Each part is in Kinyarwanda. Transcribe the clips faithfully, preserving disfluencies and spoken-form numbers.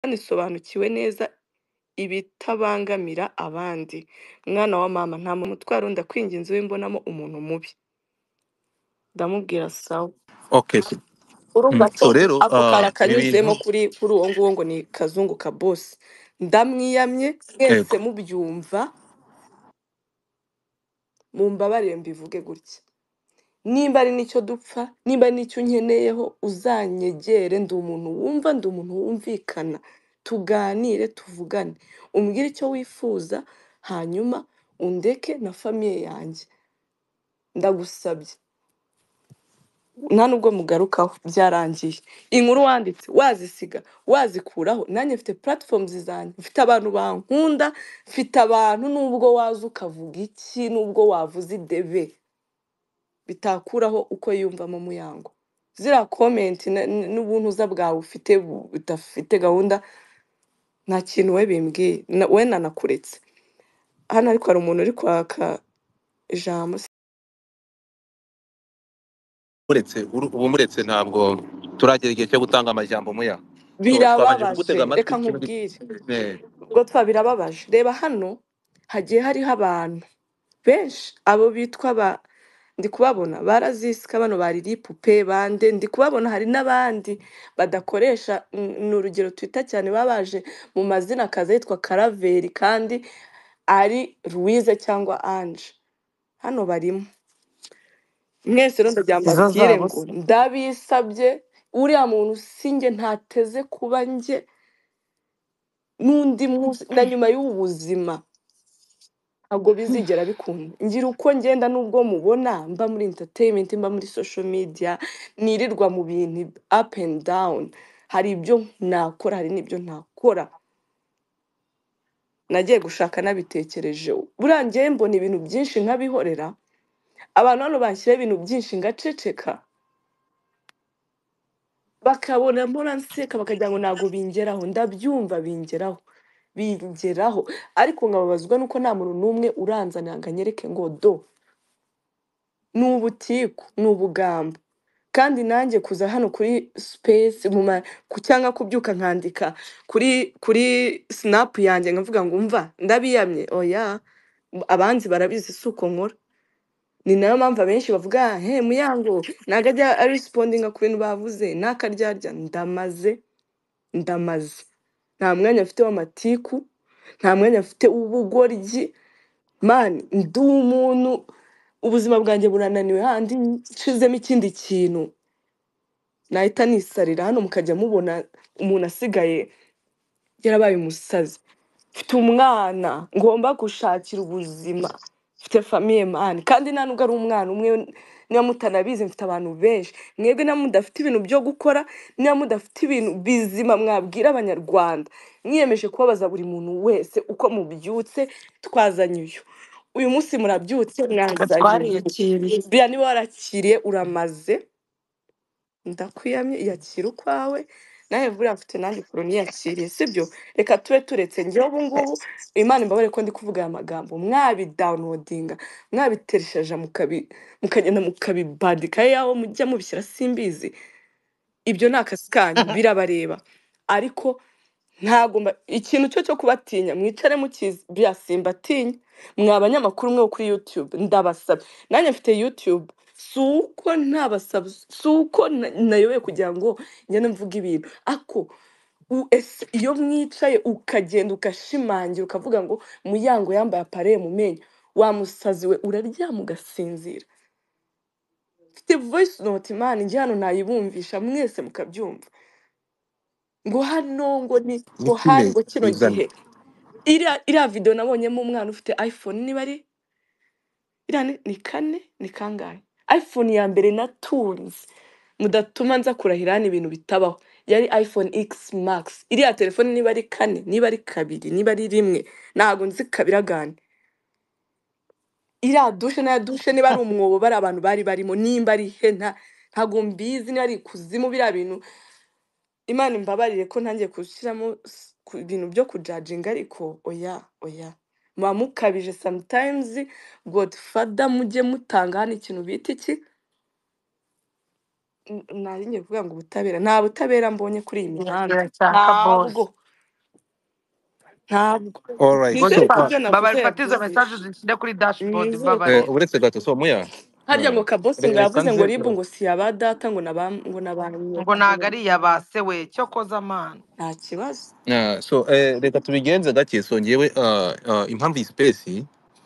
nisobanukiwe neza ibitabangamira abandi. Mwana wa mama nta mutwaro ndakwinginze w'imbonamo umuntu mubi. Ndamubwira sawa. Okay. so- Urumva Mm. So ko rero ako kara ah kanyuzemo ibintu kuri kuri uwo nguwo ngo ni kazungu ka boss. Ndamwiyamye mwese ego mubyumva mumbabarire mbivuge gutya. Nimba ari nicyo dupfa, nimba ari nicyo unkeneyeho uzanyegere, ndi umuntu wumva, ndi umuntu wumvikana. Tuganire tuvugane. Umbwire icyo wifuza hanyuma undeke na famiye yanjye. Ndagusabye. Nta nubwo mugarukaho byarangiye. Inkuru wanditse wazisiga wazikuraho nanjye mfite platforms zanjye, mfite abantu bankunda, mfite abantu nubwo waza ukavuga iki, nubwo wavuze idebe bitakuraho uko yumvamo muyango. Zira comment na- n- n'ubuntuza bwawe ufite bu- budafite gahunda nta kintu we bimbwiye. Na- we nanakuretse. Hano ariko hari umuntu uri kwaka ijambo. muretse uru- ubu muretse ntabwo turagera igihe cyo gutanga amajambo muya. So twabanje kugutega Birababaje, amatwi reka ikintu nkubwire. eh Ubwo twa birababaje. Reba hano hagiye hariho abantu benshi abo bitwa ba ndi kubabona barazisika bano bari ripupe bande ndi kubabona hari n'abandi badakoresha n- ni urugero twita cyane babaje mu mazina akaza yitwa Karaveri kandi ari Louise cyangwa Ange. Hano barimo. Mwese rero ndagira izo mbabwire zabo ngo se ndabisabye uriya muntu sinjye ntateze kuba njye n'undi munsi na nyuma y'ubu buzima ntabwo bizigera bikunda. Ngira uko ngenda nubwo mubona mba muri entertainment, mba muri social media, nirirwa mu bintu up and down. Hari ibyo nakora, hari n'ibyo ntakora. Nagiye gushaka nabitekerejeho. Buriya njyewe mbona ibintu byinshi nkabihorera, abantu hano banshyiraho ibintu byinshi ngaceceka, bakabona mpora nseka bakagira ngo ntabwo bingeraho. Ndabyumva bingeraho, bingeraho. Ariko nkababazwa nuko nta muntu n'umwe uranzanira ngo anyereke ngo do ni ubutiku, ni ubugambo. Kandi nanjye kuza hano kuri space mu ma ku cyangwa kubyuka nkandika kuri kuri snap yanjye nkavuga ngo umva ndabiyamye oya, abanzi barabizi si uko nkora. Ni nayo mpamvu abenshi bavuga he muyango ntago ajya arespondinga ku bintu bavuze n'akaryarya. Ndamaze ndamaze nta mwanya mfite w'amatiku, nta mwanya mfite w'ubugoryi. Man ndi umuntu ubuzima bwanjye burananiwe handi nshizemo ikindi kintu nahita nisarira hano mukajya mubona umuntu asigaye yarabaye umusazi. Mfite umwana ngomba gushakira ubuzima, mfite famiye mani kandi nta nubwo ari umwana umwe. Niba mutanabizi mfite abantu benshi. Mwebwe niba mudafite ibintu byo gukora, niba mudafite ibintu bizima mwabwira abanyarwanda, mwiyemeje kubabaza buri muntu wese uko mubyutse, twazanye uyu uyu munsi murabyutse ngo mwazanye uyu. twariyakiriye Biriya niba warakiriye uramaze. Ndakwiyamye iyakira ukwawe nawe buriya mfite nanjye ukuntu niyakiriye sibyo. Reka tube turetse njyewe ubu ngubu Imana imbabare ko ndi kuvuga aya magambo mwabi downloadinga mwabiteresheje mukabi mukagenda mukabibandika yaho mujya mubishyira simbizi. Ibyo ni akazi kanyu birabareba. Ariko ntago mba- ikintu cyo cyo kubatinya mwicare mukizi bya simbatinya. Mwa banyamakuru mwe bo kuri YouTube ndabasaba nanjye mfite YouTube si uko ntabasaba si uko na- nayobewe kugira ngo ngende mvuga ibintu ako u- ese iyo mwicaye ukagenda ugashimangira ukavuga ngo muyango yambaye apareye mu menyo wa musazi we uraryama ugasinzira. Mfite voice note man njye hano nayibumvisha mwese mukabyumva ngo hano ngo ni ngo hari nikime ngo kino bizana gihe iriya iriya video nabonyemo umwana ufite iPhone niba ari iriya ni, ni kane ni kangahe iPhone ya mbere natunze mudatuma nza kurahira hano ibintu bitabaho yari iPhone X Max. Iriya telefone niba ari kane niba ari kabiri niba ari rimwe ntago nzi kabiragane. Iriya dushe na dushe niba ari umwobo bari abantu bari barimo nimba ari he nta ntago mbizi niba ari kuzimu biriya bintu. Imana imbabarire ko ntangiye gushyiramo s- ku bintu byo kujajinga ariko oya oya muba mukabije sometimes. Godfather mujye mutanga hano ikintu bita iki. N- nari ngiye kuvuga ngo ubutabera nta butabera mbonye kuri iyi mihanda irakira cyaka boss ntabwo ntabwo alright so nizere ko uh, ibyo navuze babarifata izo yabyumvise message zishyire kuri dashboard nizere ko eh, mbabarira uretse gato so muya harya ngo uh, kabosi ngo reka yavuze ngo nze ribu ngo si aba data ngo naba ngo ngo nabanyeka ntago ari iya ba se we cyo koza amana nta kibazo uh, so eh, reka tubigenze gake so ngewe uh, uh, impamvu iyi space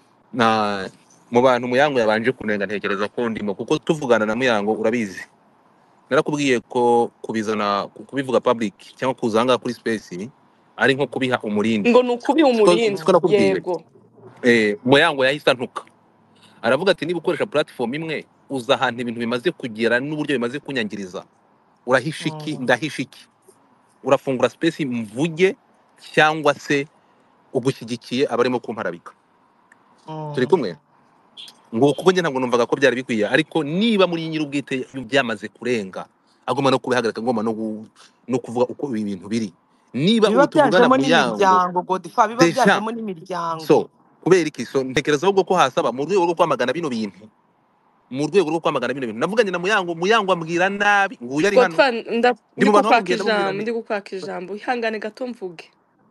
na mu bantu muyango yabanje kunenga ntekereza ko ndimo kuko tuvugana na muyango urabizi narakubwiye ko kubizana kubivuga public cyangwa kuzanga kuri space ari nko kubiha umurindi ngo ni ukubiha siko umurindi siko nakubwiye yego eh muyango yahise antuka aravuga ati niba ukoresha platform imwe uza ahantu ibintu bimaze kugera n'uburyo bimaze kunyangiriza urahisha iki Mm. ndahisha iki urafungura space mvuge cyangwa se ugushyigikiye abarimo kumparabika turi Mm. kumwe ngo kuko njye ntabwo numvaga ko byari bikwiye ariko niba muri nyir'ubwite byamaze kurenga agomba no kubihagarika agomba no gu- no kuvuga uko ibi bintu biri niba biba ubu tuvugana byajemo muyango n'imiryango godifa biba deja byajemo n'imiryango so kubera iki so ntekereza ahubwo ko hasaba mu rwego rwo kwamagana bino bintu mu rwego rwo kwamagana bino bintu navuganye na muyango muyango ambwira nabi nguyu ari hano Godfa nda- ndi ndi mu bantu kukwaka bamubwiye ndamubwira ijambo nti ndi kukwaka ijambo ihangane gato mvuge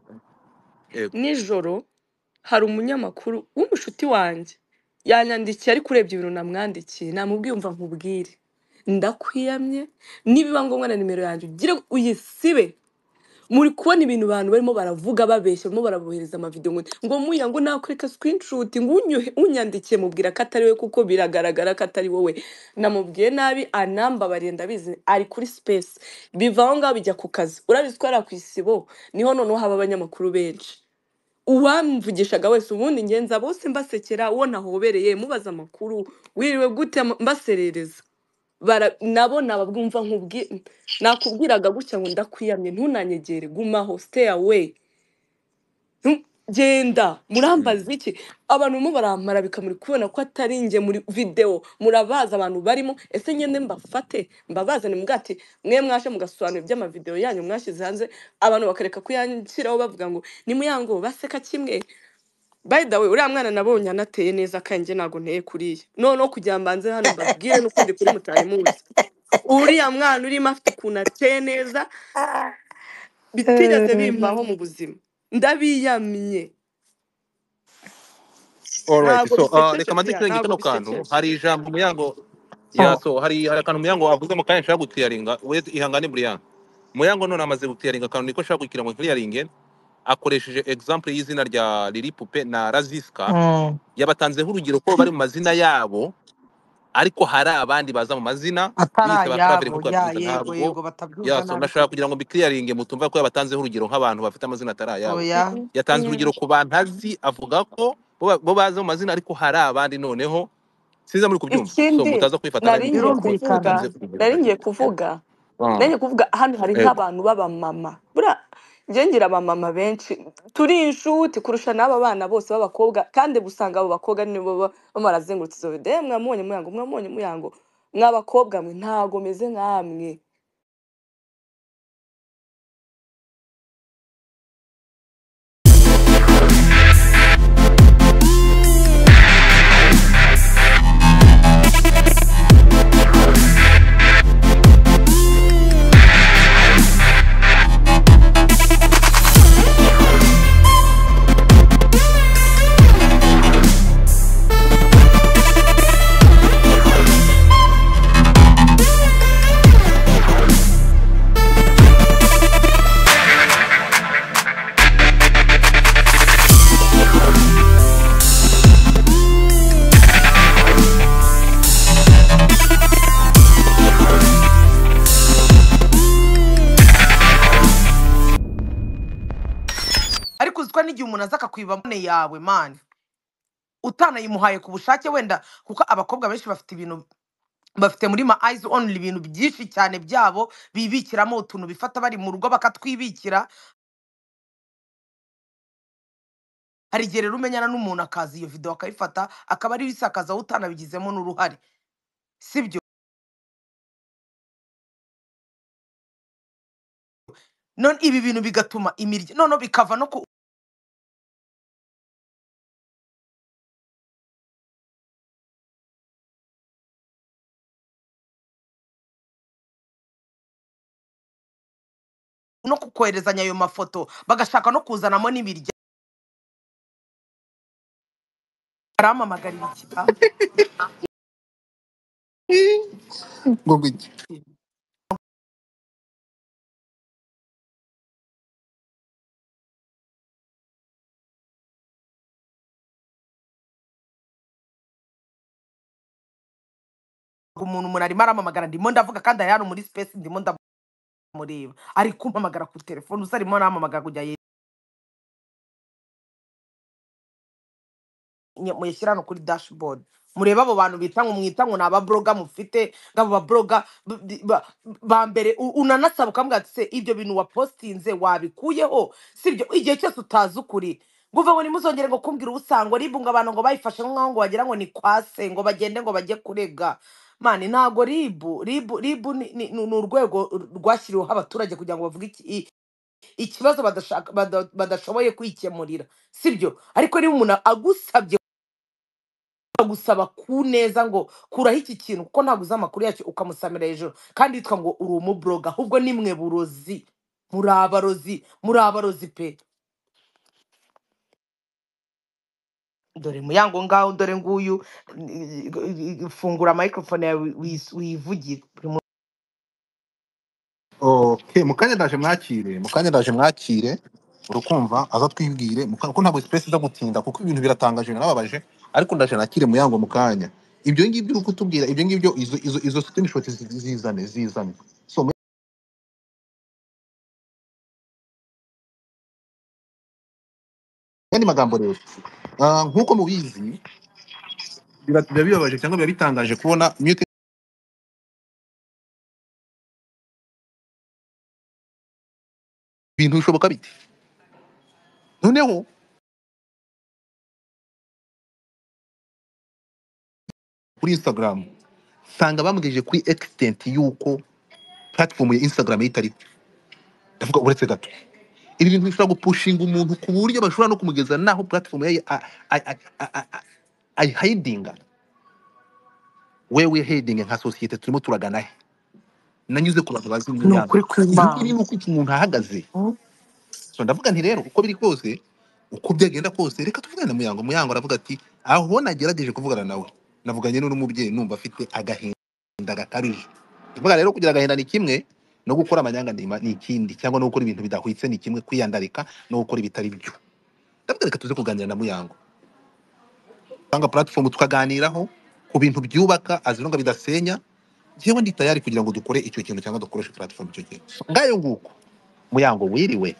yego nijoro hari umunyamakuru w'umushuti wanjye yanyandikiye ariko urebye ibintu namwandikiye namubwiye umva nkubwire ndakwiyamye nibiba ngombwa na nimero yanjye ugire uyisibe muri kubona ibintu abantu barimo baravuga babeshya barimo barabohereza amavideo ngo ngo muya ngo nakwereka screenshot ngo unyohe unyandikiye mubwira ko atari we kuko biragaragara ko atari wowe namubwiye nabi anambabariye ndabizi ari kuri space biva aho ngaho bijya ku kazi urabizi ko ari ku isibo niho noneho haba abanyamakuru benshi uwamvugishaga wese ubundi ngenza bose mbasekera uwo nahobereye mubaza amakuru wiriwe gute mbaserereza bara nabo nababwumva nkubwi nakubwiraga gutya ngo ndakwiyamye ntunanyegere gumaho stay away Ntu- genda murambaza iki abantu mu barampara bikamuri kubona ko atari nge muri video murabaza abantu barimo ese ngende mbafate mbabazane mugati mwe mwashe mugasobanura iby'amavideo yanyu mwashyize hanze abantu bakareka kuyanshyiraho bavuga ngo ni muyango baseka kimwe by the way uriya mwana nabonye anateye neza kanjye ntago nteye kuriya noneho kugira mbanze hano mbabwire n'ukundi kuri mutari muzi uriya mwana urimo afite ukuntu ateye neza bitigeze bimbaho mu buzima ndabiyamye alright ntago so uh, bisekeje reka maze bya kirenge ntago kano kantu bisekeje hari ijambo muyango ya Oh. so hari hari akantu muyango avuze mu kanya nshaka gutiyaringa we ihangane buriya muyango none amaze gutiyaringa akantu niko nshaka kugira ngo clearinge akoresheje example y'izina rya Lili Pupe na Raziska Mm. yabatanzeho urugero ko bari mu mazina yabo ariko hari abandi baza mu mazina atari biyise ba Claver ayabo nk'uko ya yabivuze yego ntabwo yego batabyumva ya so nabi ndashaka kugira kabisa ngo mbikliyaringe mutumva ko yabatanzeho urugero nk'abantu bafite amazina atari ayabo oya Mm, yatanze mm. urugero ku bantu azi avuga ko bo ba- bo baza mu mazina ariko hari abandi noneho siza muri kubyumva so ikindi mutaza kwifata nabi nari ngiye mukumva ko birumvikana kuvuga yatanze urugero nari hari ngiye kuvuga ah nari ngiye kuvuga hano hari yego nk'abantu b'abamama buriya njye ngira abamama benshi turi inshuti kurusha n'aba bana bose b'abakobwa kandi usanga abo bakobwa nibo baba baba barazengurutse izo video mwamubonye muyango mwamubonye muyango mw'abakobwa mwe ntago meze nkamwe ariko uziko n'igihe umuntu aza akakwiba mone yawe mani utanayimuhaye ku bushake wenda kuko abakobwa benshi bafite ibintu bafite muri ma eyes only ibintu byinshi cyane byabo bibikiramo utuntu bifata bari mu rugo bakatwibikira hari igihe rero umenyana n'umuntu akaza iyo video akayifata akaba ari bisakaza utanabigizemo n'uruhare sibyo none ibi bintu bigatuma imirya none bikava no ku no kukoherezanya ayo mafoto bagashaka no kuzanamo n'imirya barampamagarira ikira ngo ngwiki umuntu umuntu arimo arampamagara ndimo ndavuga kandi ari hano muri space ndimo ndamureba ari kumpamagara ku telefone usa arimo arampamagara kujya muyashyira hano kuri dashboard murebe abo bantu bita ngo mwita ngo ni ababloga mufite ngabo babloga b- ba ba mbere u- unanasaba ukambwira ati se ibyo bintu wapostinze wabikuyeho sibyo igihe cyose utazi ukuri nguva ngo nimuzongere ngo kumbwira ubusango ribunga abantu ngo bayifashe nk'aho ngo bagira ngo ni kwase ngo bagende ngo bajye kurega mani ntago ribu ribu ribu ni ni- ni urwego rwashyiriweho abaturage kugira ngo bavuge iki i- ikibazo badashaka bada- badashoboye kwikemurira sibyo ariko niba umuntu agusabye gusaba ku neza ngo kuraho iki kintu kuko ntabwo uzi amakuru yacyo ukamusamira hejuru kandi yitwa ngo uri umubloga ahubwo ni mwe burozi muri abarozi muri abarozi pe dore muyango ngaho dore nguyu eh, fungura microphone yawe wi- wivugire Buri muntu- okay mukanya ndaje mwakire mukanya ndaje mwakire urukumva aza twibwire muka- kuko ntabwo space iza gutinda kuko ibintu biratangaje narababaje ariko ndaje nakire muyango mukanya ibyo ngibyo uri kutubwira ibyo ngibyo izo izo izo screenshot zi- zizane zizane so mu yandi magambo rero ah, nkuko mubizi biba biba bibabaje cyangwa biba bitangaje kubona mute ibintu bishoboka bite noneho kuri Instagram sanga bamubwije kuri extent yuko platform ya Instagram itari ndavuga uretse gato ibi bintu bishobora gupushinga umuntu ku buryo bashobora no kumugeza naho platform ye ayihidinga wewe heading nka societe turimo turagana he nanyuze ku bantu bazi ni imiryango ukuri ibi ngibi kw'imana ni uko umuntu ahagaze Mm. so ndavuga nti rero uko biri kose uko byagenda kose reka tuvugane na muyango muyango aravuga ati aho nagerageje kuvugana nawe navuganye n'umubyeyi numva afite agahinda gakabije tuvuga rero kugira agahinda ni kimwe no gukora amanyanga ni ni ikindi cyangwa no gukora ibintu bidahwitse ni kimwe kwiyandarika no gukora ibitari byo ndavuga reka tuze kuganira na muyango tanga platform tukaganiraho ku bintu byubaka azironga bidasenya jewe ndi tayari kugira ngo dukore icyo kintu cyangwa dukoreshe platform icyo kintu ngayo nguko muyango wiriwe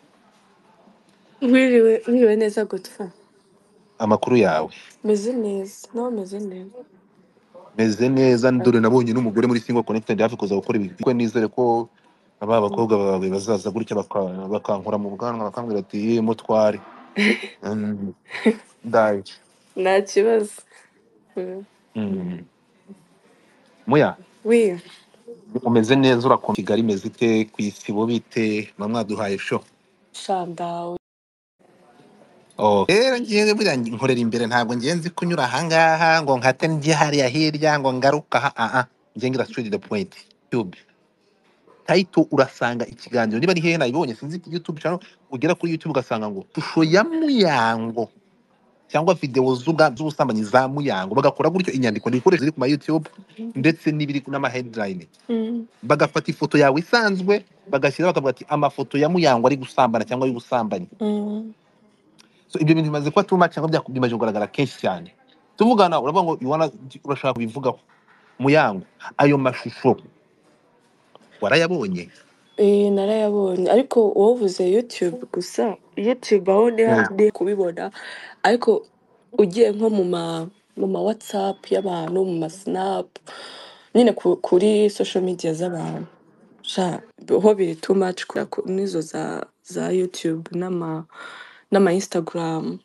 wiriwe wiriwe neza gutfa amakuru yawe meze neza nawe meze neza meze neza ndore nabonye n'umugore muri single connected hafi kuza gukora ibi ko nizere ko aba bakobwa bawe bazaza gutya baka- bakankura mu bwanwa bakambwira ati ye mutware Mm, ndaje nta kibazo. Mm. Mm. muya wi umeze neza urakunda kigali imeze ite ku isibo bite mwa mwaduhaye show shandawe oh rero ngiye buriya nkorera imbere ntabwo ngiye nzi kunyura ahangaha ngo nkate njye hariya hirya ngo ngaruka aha aha ngiye ngira straight to the point YouTube title urasanga ikiganiro niba ni hehe nabibonye sinzi YouTube channel ugera kuri YouTube ugasanga ngo shusho ya muyango cyangwa video zuga z'ubusambanyi za muyango bagakora gutyo inyandiko n'ibikoresho ziri ku ma YouTube ndetse n'ibiri n'ama headline Mm. bagafata ifoto yawe isanzwe bagashyira bakavuga ati amafoto ya muyango ari gusambana cyangwa y'ubusambanyi Mm. so ibyo bintu bimaze kuba too much cyangwa byaku- bimaze kugaragara kenshi cyane tuvugana uravuga ngo you wanna- urashaka kubivugaho muyango ayo mashusho warayabonye Eh, narayabonye ariko wovuze YouTube gusa YouTube aho ni Mm. handi kubibona ariko ugiye nko mu ma mu ma WhatsApp y'abantu mu ma Snap nyine ku, kuri social media z'abantu sha ho biri too much kubera ko n'izo za za YouTube n'ama n'ama Instagram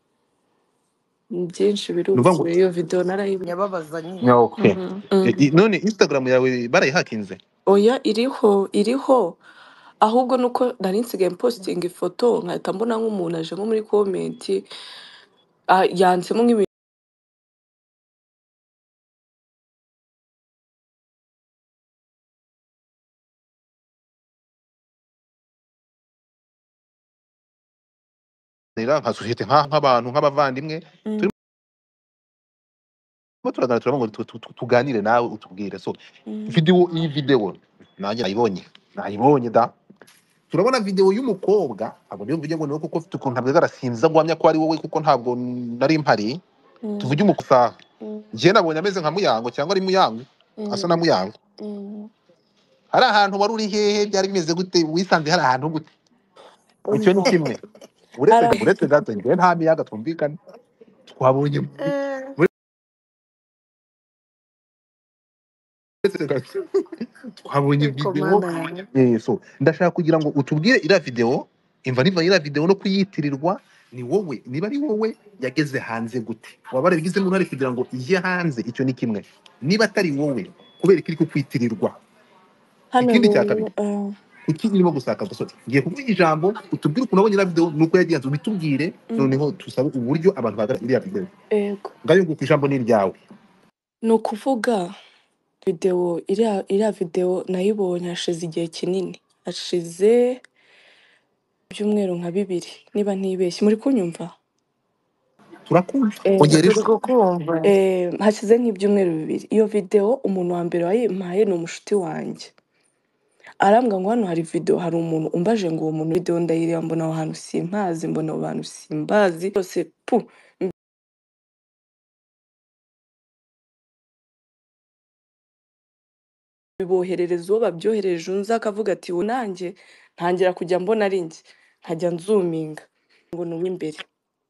byinshi ni ukuvuga ngo biruzuye iyo video narayibonye. nyababaza nyine yeah, okay Mhm. E, Mhm. i- none Instagram yawe barayihakinze Oya iriho iriho ahubwo nuko nari nsigaye posting ifoto nkahita mbona nk'umuntu aje nko muri comment ah, yanditsemo nk'ibintu rero nka societe nka- nk'abantu nk'abavandimwe mm, turi turaganira turavuga ngo tu- tu- tu- tuganire nawe utubwire. So Mm. video iyi video nanjye nayibonye nayibonye da turabona video y'umukobwa ntabwo niyo mvuge ngo niwe kuko ufite ukuntu ntabwo sinza guhamya ko ari wowe kuko ntabwo nari mpari tuvuge Mm. umukusaha Mm. njye nabonye ameze nka Muyango cyangwa ari Muyango asa na Mm. Muyango Mm. hari ahantu wari uri hehe byari bimeze gute wisanze hari ahantu gute icyo ni Umva kimwe uretse ara uretse gato njye nta miyaga twumvikana twabonye Eh, uretse gato twabonye ariko video mana yawe eh so ndashaka kugira ngo utubwire iriya video imva niva iriya video no kuyitirirwa ni wowe niba ari wowe yageze hanze gute waba warabigizemo uruhare kugira ngo ijye hanze icyo ni kimwe niba atari wowe kubera ko iri kukwitirirwa hano ikindi cya rero kabiri eh, kuki irimo gusaka gusa ngiye kuvuga ijambo utubwire ukuntu wabonye iriya video nuko yagenze ubitubwire mm, noneho tusabe uburyo abantu bahagarara iriya video ego ngayo nguko ijambo ni iryawe ni ukuvuga videwo iriya iriya videwo nayibonye hashize igihe kinini hashize ibyumweru nka bibiri niba ntibeshye muri kunyumva turakumva eh, ongera turi ijwi kukumva eh, hashize nk'ibyumweru bibiri iyo videwo umuntu wa mbere wayimpaye ni umushuti wanjye arambwira ngo hano hari videwo hari umuntu umbaje ngo uwo muntu videwo ndayireba mbona aho hantu simpazi mbona abo bantu simbazi byose pu biboherereza uwo babyohereje undi akavuga ati uwo nanjye ntangira kujya mbona ari njye nkajya nzuminga ngo ni uw'imbere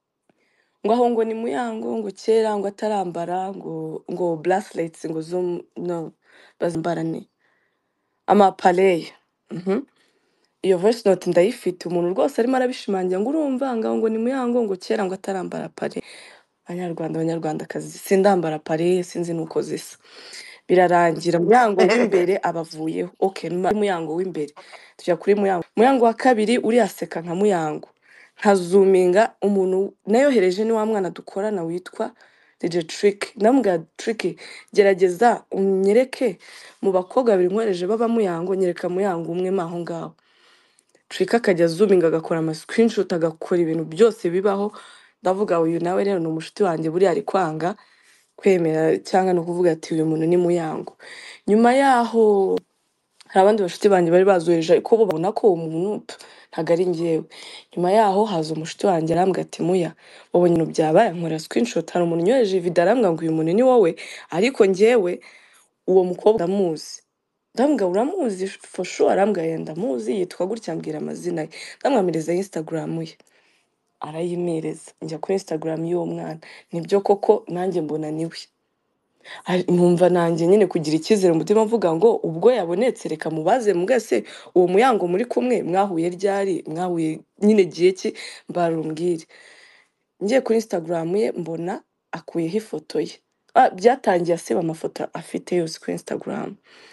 ngo aho ngo ni Muyango ngo kera ngo atarambara ngo ngo bracelets ngo zo no bazambara ni amapareya mhm iyo voice note ndayifite umuntu rwose arimo arabishimangira ngo urumva ngaho ngo ni Muyango ngo kera ngo atarambara pare abanyarwanda abanyarwandakazi sindambara pare sinzi nuko zisa birarangira Muyango w'imbere abavuyeho okay numa Muyango w'imbere tujya kuri Muyango Muyango wa kabiri uri aseka nka Muyango nkazuminga umuntu nayohereje ni wa mwana dukorana witwa D J Trick ndamubwira Trick gerageza unyereke mu bakobwa babiri nkwereje baba Muyango nyereka Muyango umwe maho ngaho Trick akajya zoominga agakora ama screenshot agakora ibintu byose bibaho ndavuga uyu nawe rero ni umushuti wanjye buri ari kwanga kwemera cyangwa no kuvuga ati uyu muntu ni Muyango nyuma yaho hari abandi bashuti banjye bari bazoheje ariko bo babona ko uwo muntu pf, ntago ari njyewe nyuma yaho haza umushuti wanjye arambwira ati Muya wabonye ibintu byabaye nkora screenshot hari umuntu unyoheje video arambwira ngo uyu muntu ni wowe ariko njyewe uwo mukobwa ndamuzi ndambwira uramuzi for sure arambwira yenda ndamuzi yitwa gutya ambwira amazina ye ndamwamireza Instagram ye arayimereza njya kuri Instagram y'uwo mwana nibyo koko nanjye mbona niwe Ari- numva nanjye nyine kugira icyizere mu mutima mvuga ngo ubwo yabonetse reka mubaze mwese uwo Muyango muri kumwe mwahuye ryari mwahuye nyine gihe ki barumbwire ngiye kuri Instagram ye mbona akuyeho ifoto ye ah, byatangiye asiba amafoto afite yose kuri Instagram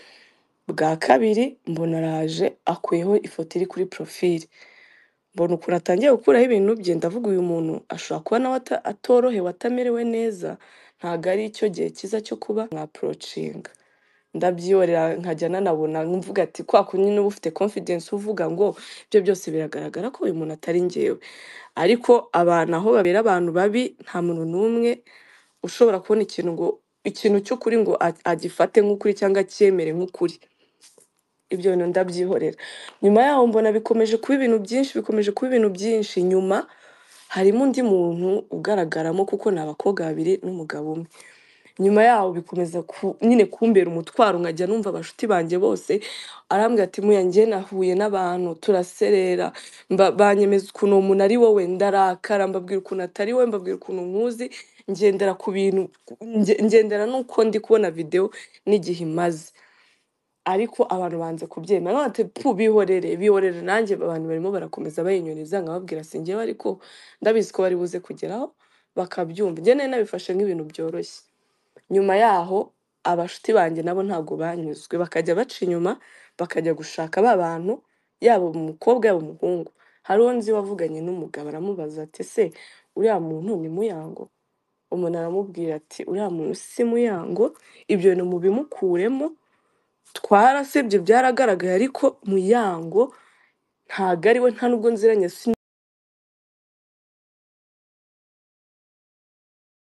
bwa kabiri mbona araje akuyeho ifoto iri kuri profile mbona ukuntu atangiye gukuraho ibintu bye ndavuga uyu muntu ashobora kuba nawe ata- atorohewe atamerewe neza ntabwo ari icyo gihe cyiza cyo kuba mwa approaching ndabyiyorera nkajya nanabona mvuga ati kwa kundi niba ufite confidence uvuga ngo ibyo byose biragaragara ko uyu muntu atari njyewe ariko abantu aho babera abantu babi nta muntu n'umwe ushobora kubona ikintu ngo ikintu cy'ukuri ngo a- agifate nk'ukuri cyangwa acyemere nk'ukuri ibyo bintu ndabyihorera nyuma yaho mbona bikomeje kuba ibintu byinshi bikomeje kuba ibintu byinshi nyuma harimo undi muntu ugaragaramo kuko ni abakobwa babiri n'umugabo umwe nyuma yaho bikomeza ku, nyine kumbera umutwaro nkajya numva abashuti banjye bose arambwira ati Muya njye nahuye n'abantu turaserera mba- banyemeza ukuntu uwo muntu ari wowe ndarakara mbabwira ukuntu atari wowe mbabwira ukuntu nkuzi ngendera ku bintu nge- ngendera nuko ndi kubona video n'igihe imaze ariko abantu banze kubyemera none ati pu bihorere bihorere nanjye abantu barimo barakomeza bayinyoneza nkababwira si njyewe ariko ndabizi ko bari buze kugeraho bakabyumva njye nari nabifashe nk'ibintu byoroshye nyuma yaho abashuti banjye nabo ntabwo banyuzwe bakajya baca inyuma bakajya gushaka ba bantu yaba umukobwa yaba umuhungu hari uwo nzi wavuganye n'umugabo aramubaza ati se uriya muntu ni Muyango umuntu aramubwira ati uriya muntu si Muyango ibyo bintu mubimukuremo twarasebye byaragaragaye ariko Muyango ntago ari we nta nubwo nziranye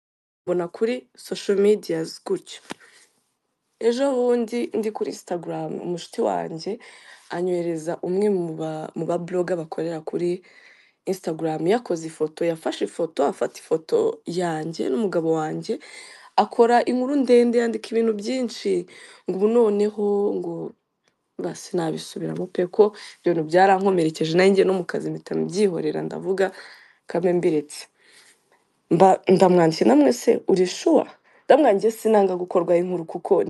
mbona kuri social medias gutyo. Ejo bundi ndi kuri Instagram umushuti wanjye anyohereza umwe mu ba mu ba blogger bakorera kuri Instagram yakoze ifoto, yafashe ifoto afata ifoto yanjye n'umugabo wanjye, akora inkuru ndende yandika ibintu byinshi ngo ubu noneho ngo mba sinabisubiramo pe ko ibyo bintu byarankomerekeje nanjye no mu kazi mpita mbyihorera ndavuga kame mbiretse. Mba ndamwandikiye namwe se uri sure? Ndamwandikiye sinanga gukorwaho inkuru kuko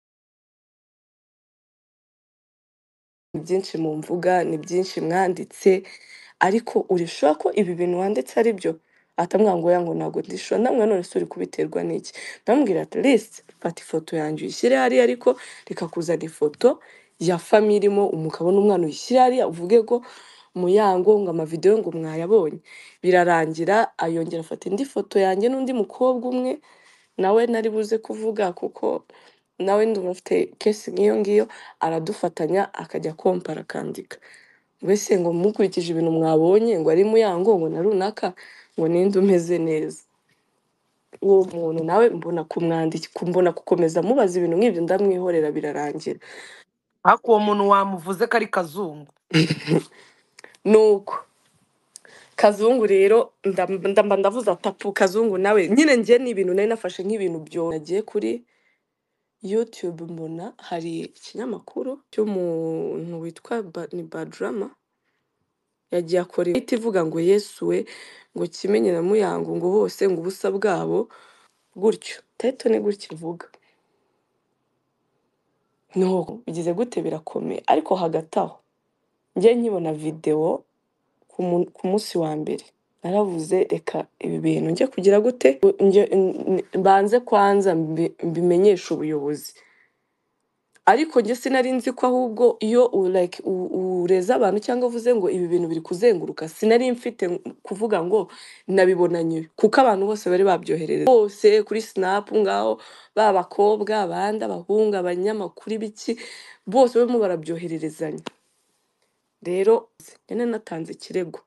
ni byinshi mumvuga, ni byinshi mwanditse, ariko uri sure ko ibi bintu wanditse ari byo? Atambwira ngo oya ngo ntabwo ndi sure. Ndamubwira none se uri kubiterwa n'iki? Ndamubwira at least fata ifoto yanjye uyishyire hariya ariko reka kuzana ifoto ya famille irimo umugabo n'umwana uyishyire hariya uvuge ko Muyango ngo amavideo ngo mwayabonye. Birarangira ayongera afata indi foto yanjye n'undi mukobwa umwe nawe nari buze kuvuga kuko nawe ndumva afite case nk'iyo ngiyo, aradufatanya akajya kompara akandika. Mbese ngo mukurikije ibintu mwabonye ngo ari Muyango ngo na runaka ngo ninde umeze neza. Uwo muntu nawe mbona kumwandika mbona gukomeza mubaza ibintu nk'ibyo ndamwihorera birarangira. ariko uwo muntu wamuvuze ko ari Kazungu. Nuko Kazungu rero ndam- ndamba ndavuza tapu Kazungu nawe nyine njye ni ibintu nari nafashe nk'ibintu byo nagiye kuri YouTube mbona hari ikinyamakuru cy'umuntu witwa Ba- ni Badrama yagiye akora ihita ivuga ngo Yesu we ngo Kimenyi na Muyango ngo bose ngo ubusa bwabo gutyo. Title ni gutyo ivuga. No bigize gute birakomeye ariko hagati aho njye nkibona video ku mu- ku munsi wa mbere naravuze reka ibi bintu njye kugira gute njye n- n- banze kwanza mbi- mbimenyesha ubuyobozi. Ariko njye sinari nzi ko ahubwo iyo u- like u- ureza abantu cyangwa uvuze ngo ibi bintu biri kuzenguruka sinari mfite ng- kuvuga ngo nabibonanye kuko abantu bose bari babyoherereza bose kuri snap ngaho b'abakobwa abandi abahungu abanyamakuru ibiki bose barimo barabyohererezanya. Rero nyine natanze ikirego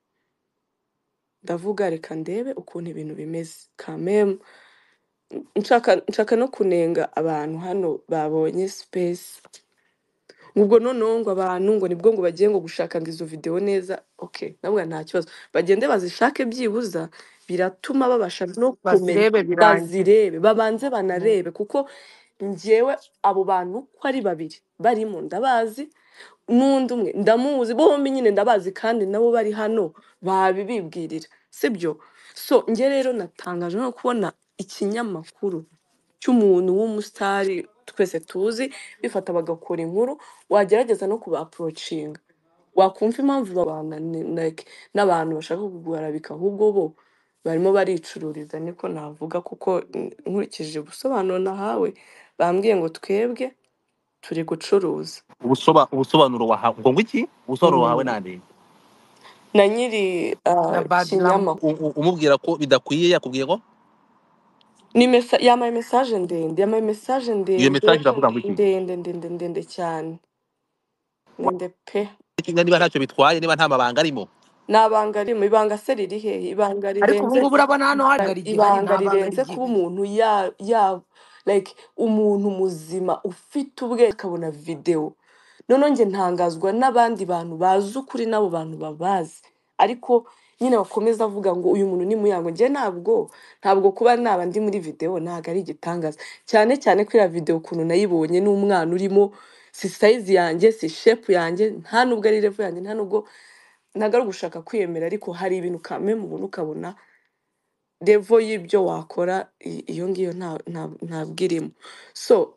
ndavuga reka ndebe ukuntu ibintu bimeze kameme nshaka nshaka no kunenga abantu hano babonye space ubwo noneho ngo abantu ngo nibwo ngo bagiye ngo gushaka ngo izo video neza. Okay nabwo nta kibazo bagende bazishake byibuza biratuma babasha no kumenya Bazirebe birangire. bazirebe babanze Mhm. banarebe kuko njyewe abo bantu uko ari babiri barimo ndabazi n'undi umwe ndamuzi bombi nyine ndabazi kandi nabo bari hano babibibwirira sibyo. So njye rero natangaje no kubona ikinyamakuru cy'umuntu w'umusitari twese tuzi bifata bagakora inkuru wagerageza no kuba approachinga wakumva impamvu babana ni- like n'abantu bashaka kuguharabika ahubwo bo barimo baricururiza niko navuga kuko mm, nkurikije ubusobanuro nahawe bambwiye ngo twebwe turi gucuruza. ubusoba ubusobanuro wahawe ngo ngwiki ubusobanuro wahawe Mm. nande Na nyiri Na uh, Badlam. kinyamakuru U- u- umubwira ko bidakwiye yakubwiye ngo ni mesa yamaye message ndende yamaye message iyo ndende message iravuga ngo iki ndende ndende ndende cyane ndende pe Wa- niba ntacyo bitwaye niba nta mabanga arimo nabanga rimo ibanga se riri hehe ibanga ariko ubu rirenze ngubu urabona hano hari igihari ibanga nta banga rirenze kuba rigihari. umuntu ya ya like umuntu muzima ufite ubwenge akabona video noneho njye ntangazwa n'abandi bantu bazi ukuri n'abo bantu babazi ariko nyine bakomeza avuga ngo uyu muntu ni Muyango. Njye ntabwo ntabwo kuba naba ndi muri video ntabwo ari igitangaza cyane cyane ko iriya video ukuntu nayibonye n'umwana urimo si size yanjye si shape yanjye nta nubwo ari level yanjye nta nubwo ntabwo ari ugushaka kwiyemera ariko hari ibintu kamwe mu buntu ukabona level y'ibyo wakora i- iyo ngiyo nta nta- ntabwo irimo. So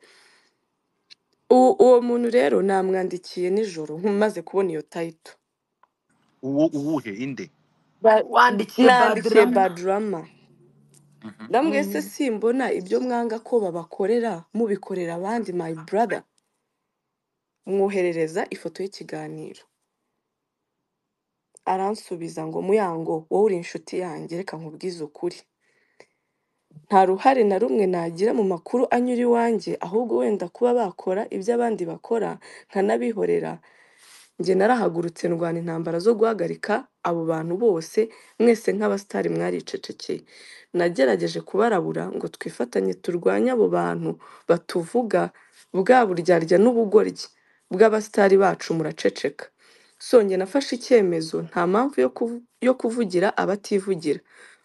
u- uwo muntu rero namwandikiye nijoro nkumaze kubona iyo title uwo uwuhe inde Ba- Wandikiye nandikiye Badrama. Badrama Mhm. ndambwiye se Mhm. simbona ibyo mwanga ko babakorera mubikorera abandi my brother. Mwoherereza ifoto y'ikiganiro aransubiza ngo Muyango wowe uri inshuti yanjye reka nkubwize ukuri nta ruhare na rumwe nagira mu makuru anyura iwanjye ahubwo wenda kuba bakora ibyo abandi bakora nkanabihorera njye narahagurutse ndwana intambara zo guhagarika abo bantu bose, mwese nk'abasitari mwaricecekeye. Nagerageje kubarabura ngo twifatanye turwanye abo bantu batuvuga, bwa buryarya n'ubugoryi bw'abasitari bacu muraceceka. So njye nafashe icyemezo, nta mpamvu yo kuvu- yo kuvugira abativugira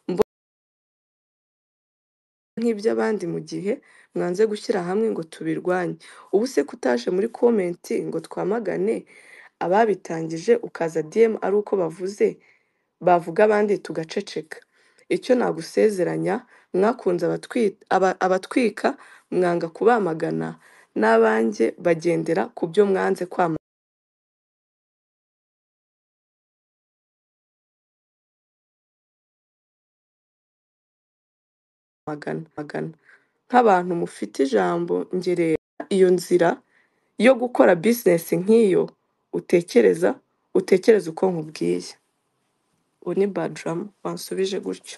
nk'iby'abandi mu gihe mwanze gushyira hamwe ngo tubirwanye. Ubu se kutaje muri komenti ngo twamagane ababitangije, ukaza D M ari uko bavuze bavuga abandi tugaceceka. Icyo nagusezeranya, mwakunze abatwi- aba- abatwika mwanga kubamagana, n'abanjye bagendera ku byo mwanze kwamagana. Nk'abantu mufite ijambo, njye rero iyo nzira yo gukora business nk'iyo utekereza utekereza uko nkubwiye. Ubu ni Badram wansubije gutyo.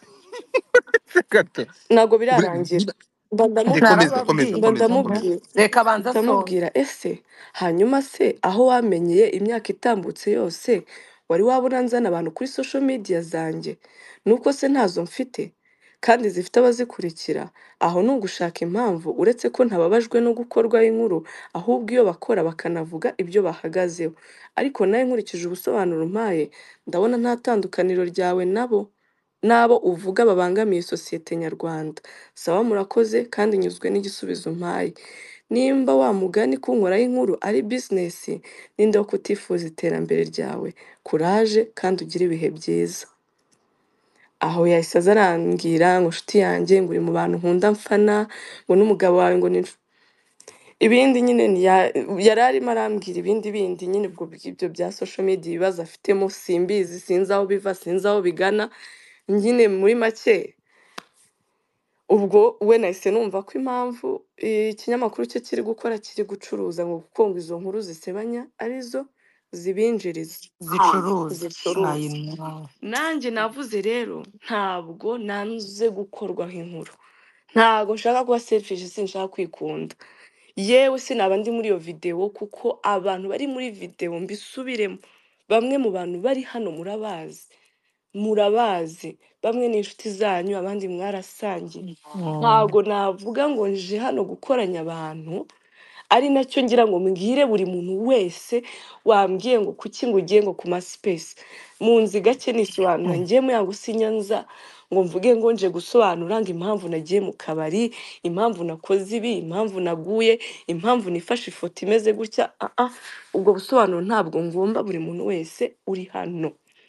gato Ntabwo Buri- birarangira. Mba njye ndamubwira komeza komeza narababwiye mba komeza komeza ndamubwira reka banza soza ndamubwira ese hanyuma se aho wamenyeye imyaka itambutse yose wari wabona nzana abantu kuri social media zanjye? Nuko se ntazo mfite kandi zifite abazikurikira? Aho ni ugushaka impamvu, uretse ko ntababajwe no gukorwaho inkuru, ahubwo iyo bakora bakanavuga ibyo bahagazeho. Ariko nawe nkurikije ubusobanuro umpaye, ndabona nta tandukaniro ryawe nabo n'abo uvuga babangamiye sosiyete nyarwanda. Sawa murakoze kandi nyuzwe n'igisubizo umpaye. Nimba wa mugani kunkoraho inkuru ari business, ninde wo kutifuza iterambere ryawe? Kuraje kandi ugire ibihe byiza. Aho yahise aza arambwira ngo nshuti yanjye ngo uri mu bantu nkunda mfana, ngo n'umugabo wawe ngo ni inshu- ibindi nyine ni ya- yari arimo arambwira ibindi bindi nyine ubwo bw'ibyo bya social media, ibibazo afitemo simbizi, sinzi aho biva, sinzi aho bigana. Nyine muri make ubwo we nahise numva ko impamvu ikinyamakuru cye kiri gukora kiri gucuruza ngo kuko ngo izo nkuru zisebanya arizo zibinjiriza zicuruza zicuruza. ayina Nanjye navuze rero ntabwo nanze gukorwaho inkuru, ntabwo nshaka kuba selfish, sinshaka kwikunda. Yewe sinaba ndi muri iyo videwo kuko abantu bari muri videwo mbisubiremo, bamwe mu bantu bari hano murabazi murabazi bamwe ni inshuti zanyu, abandi mwarasangiye. Ntabwo navuga ngo nje hano gukoranya abantu, ari nacyo ngira ngo mbwire buri muntu wese wambwiye ngo kuki ngo ugiye ngo ku ma space mu nzi gake nisobanura. Ngiye muyango sinyanza ngo mvuge ngo nje gusobanura ngo impamvu nagiye mu kabari, impamvu nakoze ibi, impamvu naguye, impamvu nifashe ifoto imeze gutya. Ah ah, ubwo busobanuro ntabwo ngomba buri muntu wese uri hano.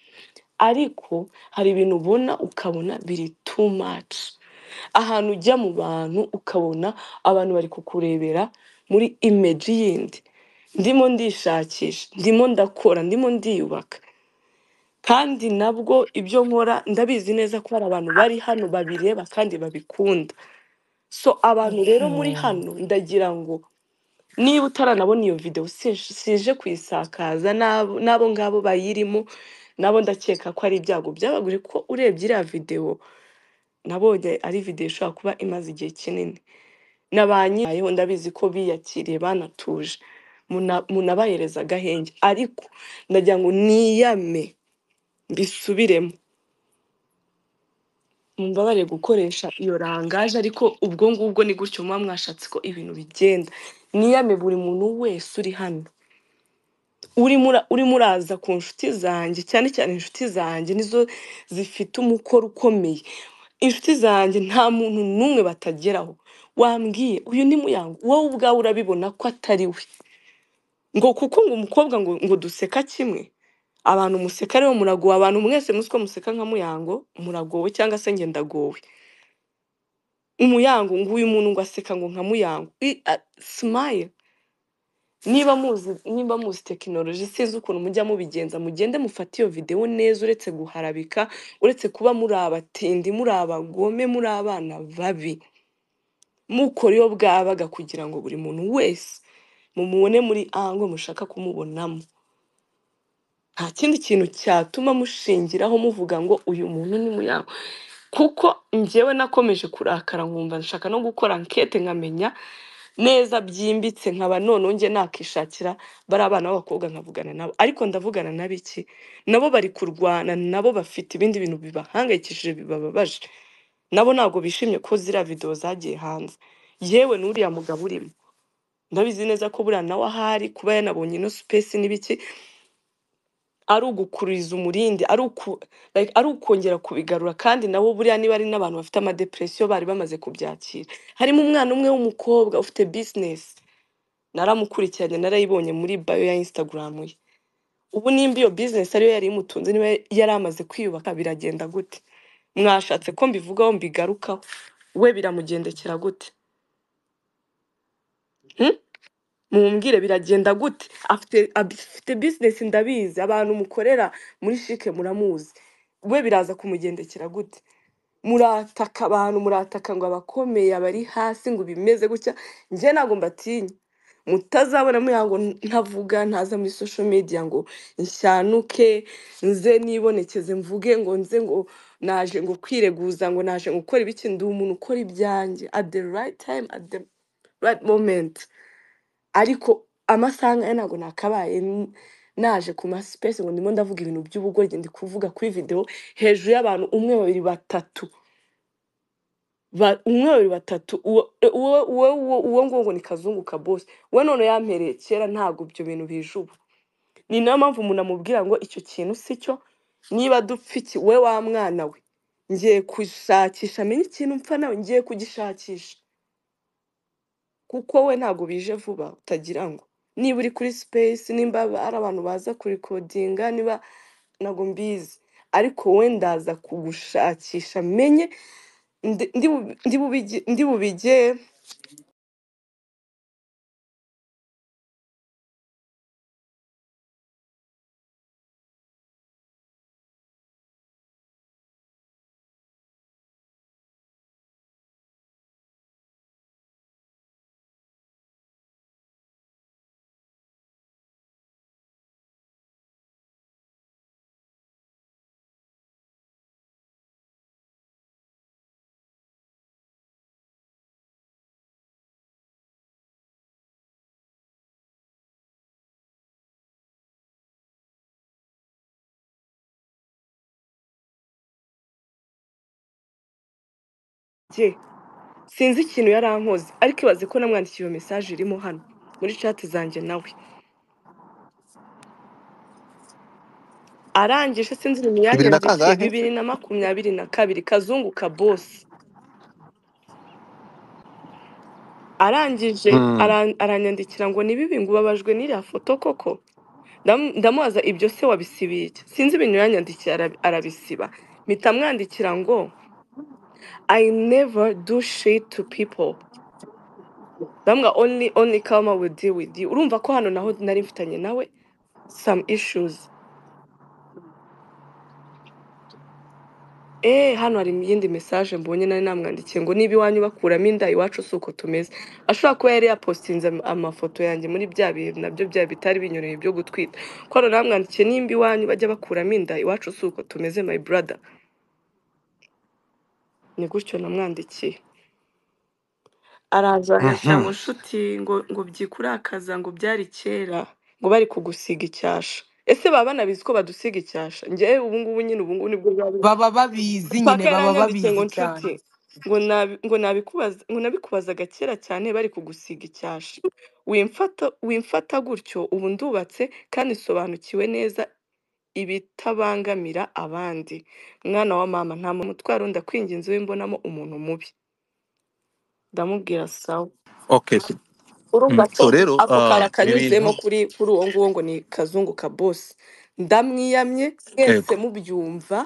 Ariko hari ibintu ubona ukabona biri too much. Ahantu ujya mu bantu ukabona abantu bari kukurebera muri image yindi. Ndimo ndishakisha, ndimo ndakora, ndimo ndiyubaka. Kandi nabwo ibyo nkora ndabizi neza ko hari abantu bari hano babireba kandi babikunda. So abantu rero muri hano ndagira ngo niba utaranabona iyo video sinje sije kuyisakaza n'abo n'abo ngabo bayirimo, nabo ndakeka ko ari ibyago byabagure ko urebye iriya video nabonye ari video ishobora kuba imaze igihe kinini. N'abanyihayeho ndabizi ko biyakiriye banatuje, muna- munabahereza agahenge. Ariko ndagira ngo niyame mbisubiremo, mumbabarire gukoresha iyo rangaje, ariko ubwo ngubwo ni gutyo muba mwashatse ko ibintu bigenda. Niyame buri muntu wese uri hano urimo ura- urimo uraza ku nshuti zanjye, cyane cyane inshuti zanjye nizo zifite umukoro ukomeye. Inshuti zanjye nta muntu n'umwe batageraho. Wambwiye uyu ni Muyango, wowe ubwawe urabibona ko atari we. Ngo kuko ngo umukobwa ngo ngo duseka kimwe, abantu museka rero muragowe, abantu mwese muzi ko museka nka Muyango muragowe, cyangwa se njye ndagowe. Umuyango ngo uyu muntu ngo aseka ngo nka Muyango. I- a- Smile. Niba muzi niba muzi tekinoloji sinzi ukuntu mujya mubigenza, mugende mufate iyo video neza, uretse guharabika, uretse kuba muri abatindi, muri abagome, muri abana babi. Mukora iyo bwabaga kugira ngo buri muntu wese mumubone muri ango mushaka kumubonamo. Nta kindi kintu cyatuma mushingiraho muvuga ngo uyu muntu ni Muyango. Kuko njyewe nakomeje kurakara nkumva nshaka no gukora enquete nkamenya neza byimbitse nkaba none nge nakishakira bari abana b'abakobwa nkavugana nabo ariko ndavugana n'abiki nabo bari kurwana nabo bafite ibindi bintu bibahangayikishije bibababaje nabo ntabwo bishimye ko ziriya video zagiye hanze yewe n'uriya mugabo urimo ndabizi neza ko buriya nawe ahari kuba yanabonye ino space n'ibiki ari ugukuriza umurindi ari uku like ari ukongera kubigarura kandi nabo buriya niba ari n'abantu bafite ama depression bari bamaze kubyakira harimo umwana umwe w'umukobwa ufite business naramukurikiranye narayibonye muri bio ya Instagram ye ubu nimba iyo business ariyo yari imutunze niba yari amaze kwiyubaka biragenda gute mwashatse ko mbivugaho mbigarukaho we biramugendekera gute hmm? mumbwire biragenda gute afite afite business ndabizi abantu mukorera muri shike muramuzi we biraza kumugendekera gute murataka abantu murataka ngo abakomeye abari hasi ngo bimeze gutya nje nago mbatinya mutazabona muyango ntavuga ntaza muri social media ngo nshanuke nze nibonekeze mvuge ngo nze ngo naje ngo kwireguza ngo naje gukora ibiki ndi umuntu ukora ibyanjye at the right time at the right moment ariko amasanga ntago nakabaye n- naje ku ma space ngo ndimo ndavuga ibintu by'ubugoryi ndi kuvuga kuri video hejuru y'abantu umwe babiri batatu ba umwe babiri batatu uwo uwo uwo uwo uwo ngo ngo ni kazungu ka boss we none yampereye kera ntago ibyo bintu bije ubu ni nayo mpamvu umuntu amubwira ngo icyo kintu sicyo niba dupfa iki we wa mwana we ngiye kushakisha menye ikintu mpfa nawe ngiye kugishakisha kuko we ntago bije vuba utagira ngo niba uri kuri space nimba ari abantu baza kurikodinga niba ntago mbizi ariko we ndaza kugushakisha menye ndi ndi bu- ndi bubige ndi bubige sinzi ikintu yarankoze ariko ibaze ko namwandikiye iyo message irimo hano muri chat zanjye nawe arangije sinzi ibintu bibiri na yanyandikiye kangahe bibiri na makumyabiri na kabiri kazungu ka boss arangije Mm. aran- aranyandikira ngo ni bibi ngo ubabajwe n'iriya foto koko Ndam- ndamubaza ibyo se wabisibiye iki sinzi ibintu yanyandikiye ara- arabisiba mpita mwandikira ngo I never do shit to people ndamwa only only Kalma will deal with you urumva ko hano naho nari mfitanye nawe some issues eh hano hari iyindi message mbonye nari namwandikiye ngo niba iwanyu bakuramo inda iwacu si uko tumeze ashobora kuba yari yapostinze am- amafoto yanjye muri bya bihe nabyo bya bitari binyoroheye byo gutwita ko hano namwandikiye nimba iwanyu bajya bakuramo inda iwacu si uko tumeze my brother ni gutyo namwandikiye araza aranyandikira ngo Mhm. nshuti ngo ngo byikurakaza ngo byari kera ngo bari kugusiga icyasha ese baba banabizi ko badusiga icyasha njyewe ubu ngubu nyine ubu ngubu nibwo bwari baba babizi nyine paka baba yaranyandikiye ngo babizi cyane nshuti ngo nabi- ngo nabikubaza ngo nabikubazaga kera cyane bari kugusiga icyasha wimfata wimfata gutyo ubu ndubatse kandi sobanukiwe neza ibitabangamira abandi mwana wa mama nta mutwaro ndakwinginze wimbonamo umuntu mubi ndamubwira sawa Okay. so- urumva Mm. ko So rero ako kari uh, ibi akanyuzemo bintu kuri kuri uwo nguwo ngo ni kazungu ka bosi ndamwiyamye mwese yego mubyumva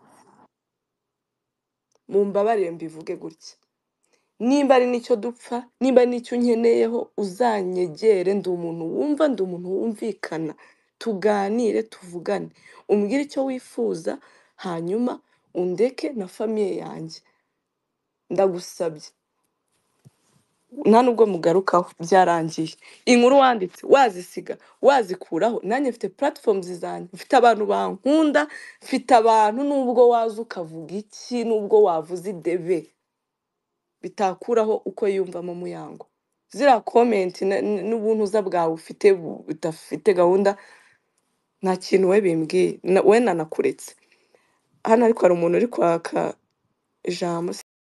mumbabarire mbivuge gutya nimba ari nicyo dupfa nimba ari nicyo unkeneyeho uzanyegere ndi umuntu wumva ndi umuntu wumvikana tuganire tuvugane umbwire icyo wifuza hanyuma undeke na famiye yanjye ndagusabye nta nubwo mugarukaho byarangiye inkuru wanditse wazisiga wazikuraho nanjye mfite platforms zanjye mfite abantu bankunda mfite abantu nubwo waza ukavuga iki nubwo wavuze idebe bitakuraho uko yiyumvamo muyango ziriya comment na- n- n'ubuntuza bwawe ufite bu- budafite gahunda nta kintu we bimbwiye Na- we nanakuretse hano ariko hari umuntu uri kwaka ijambo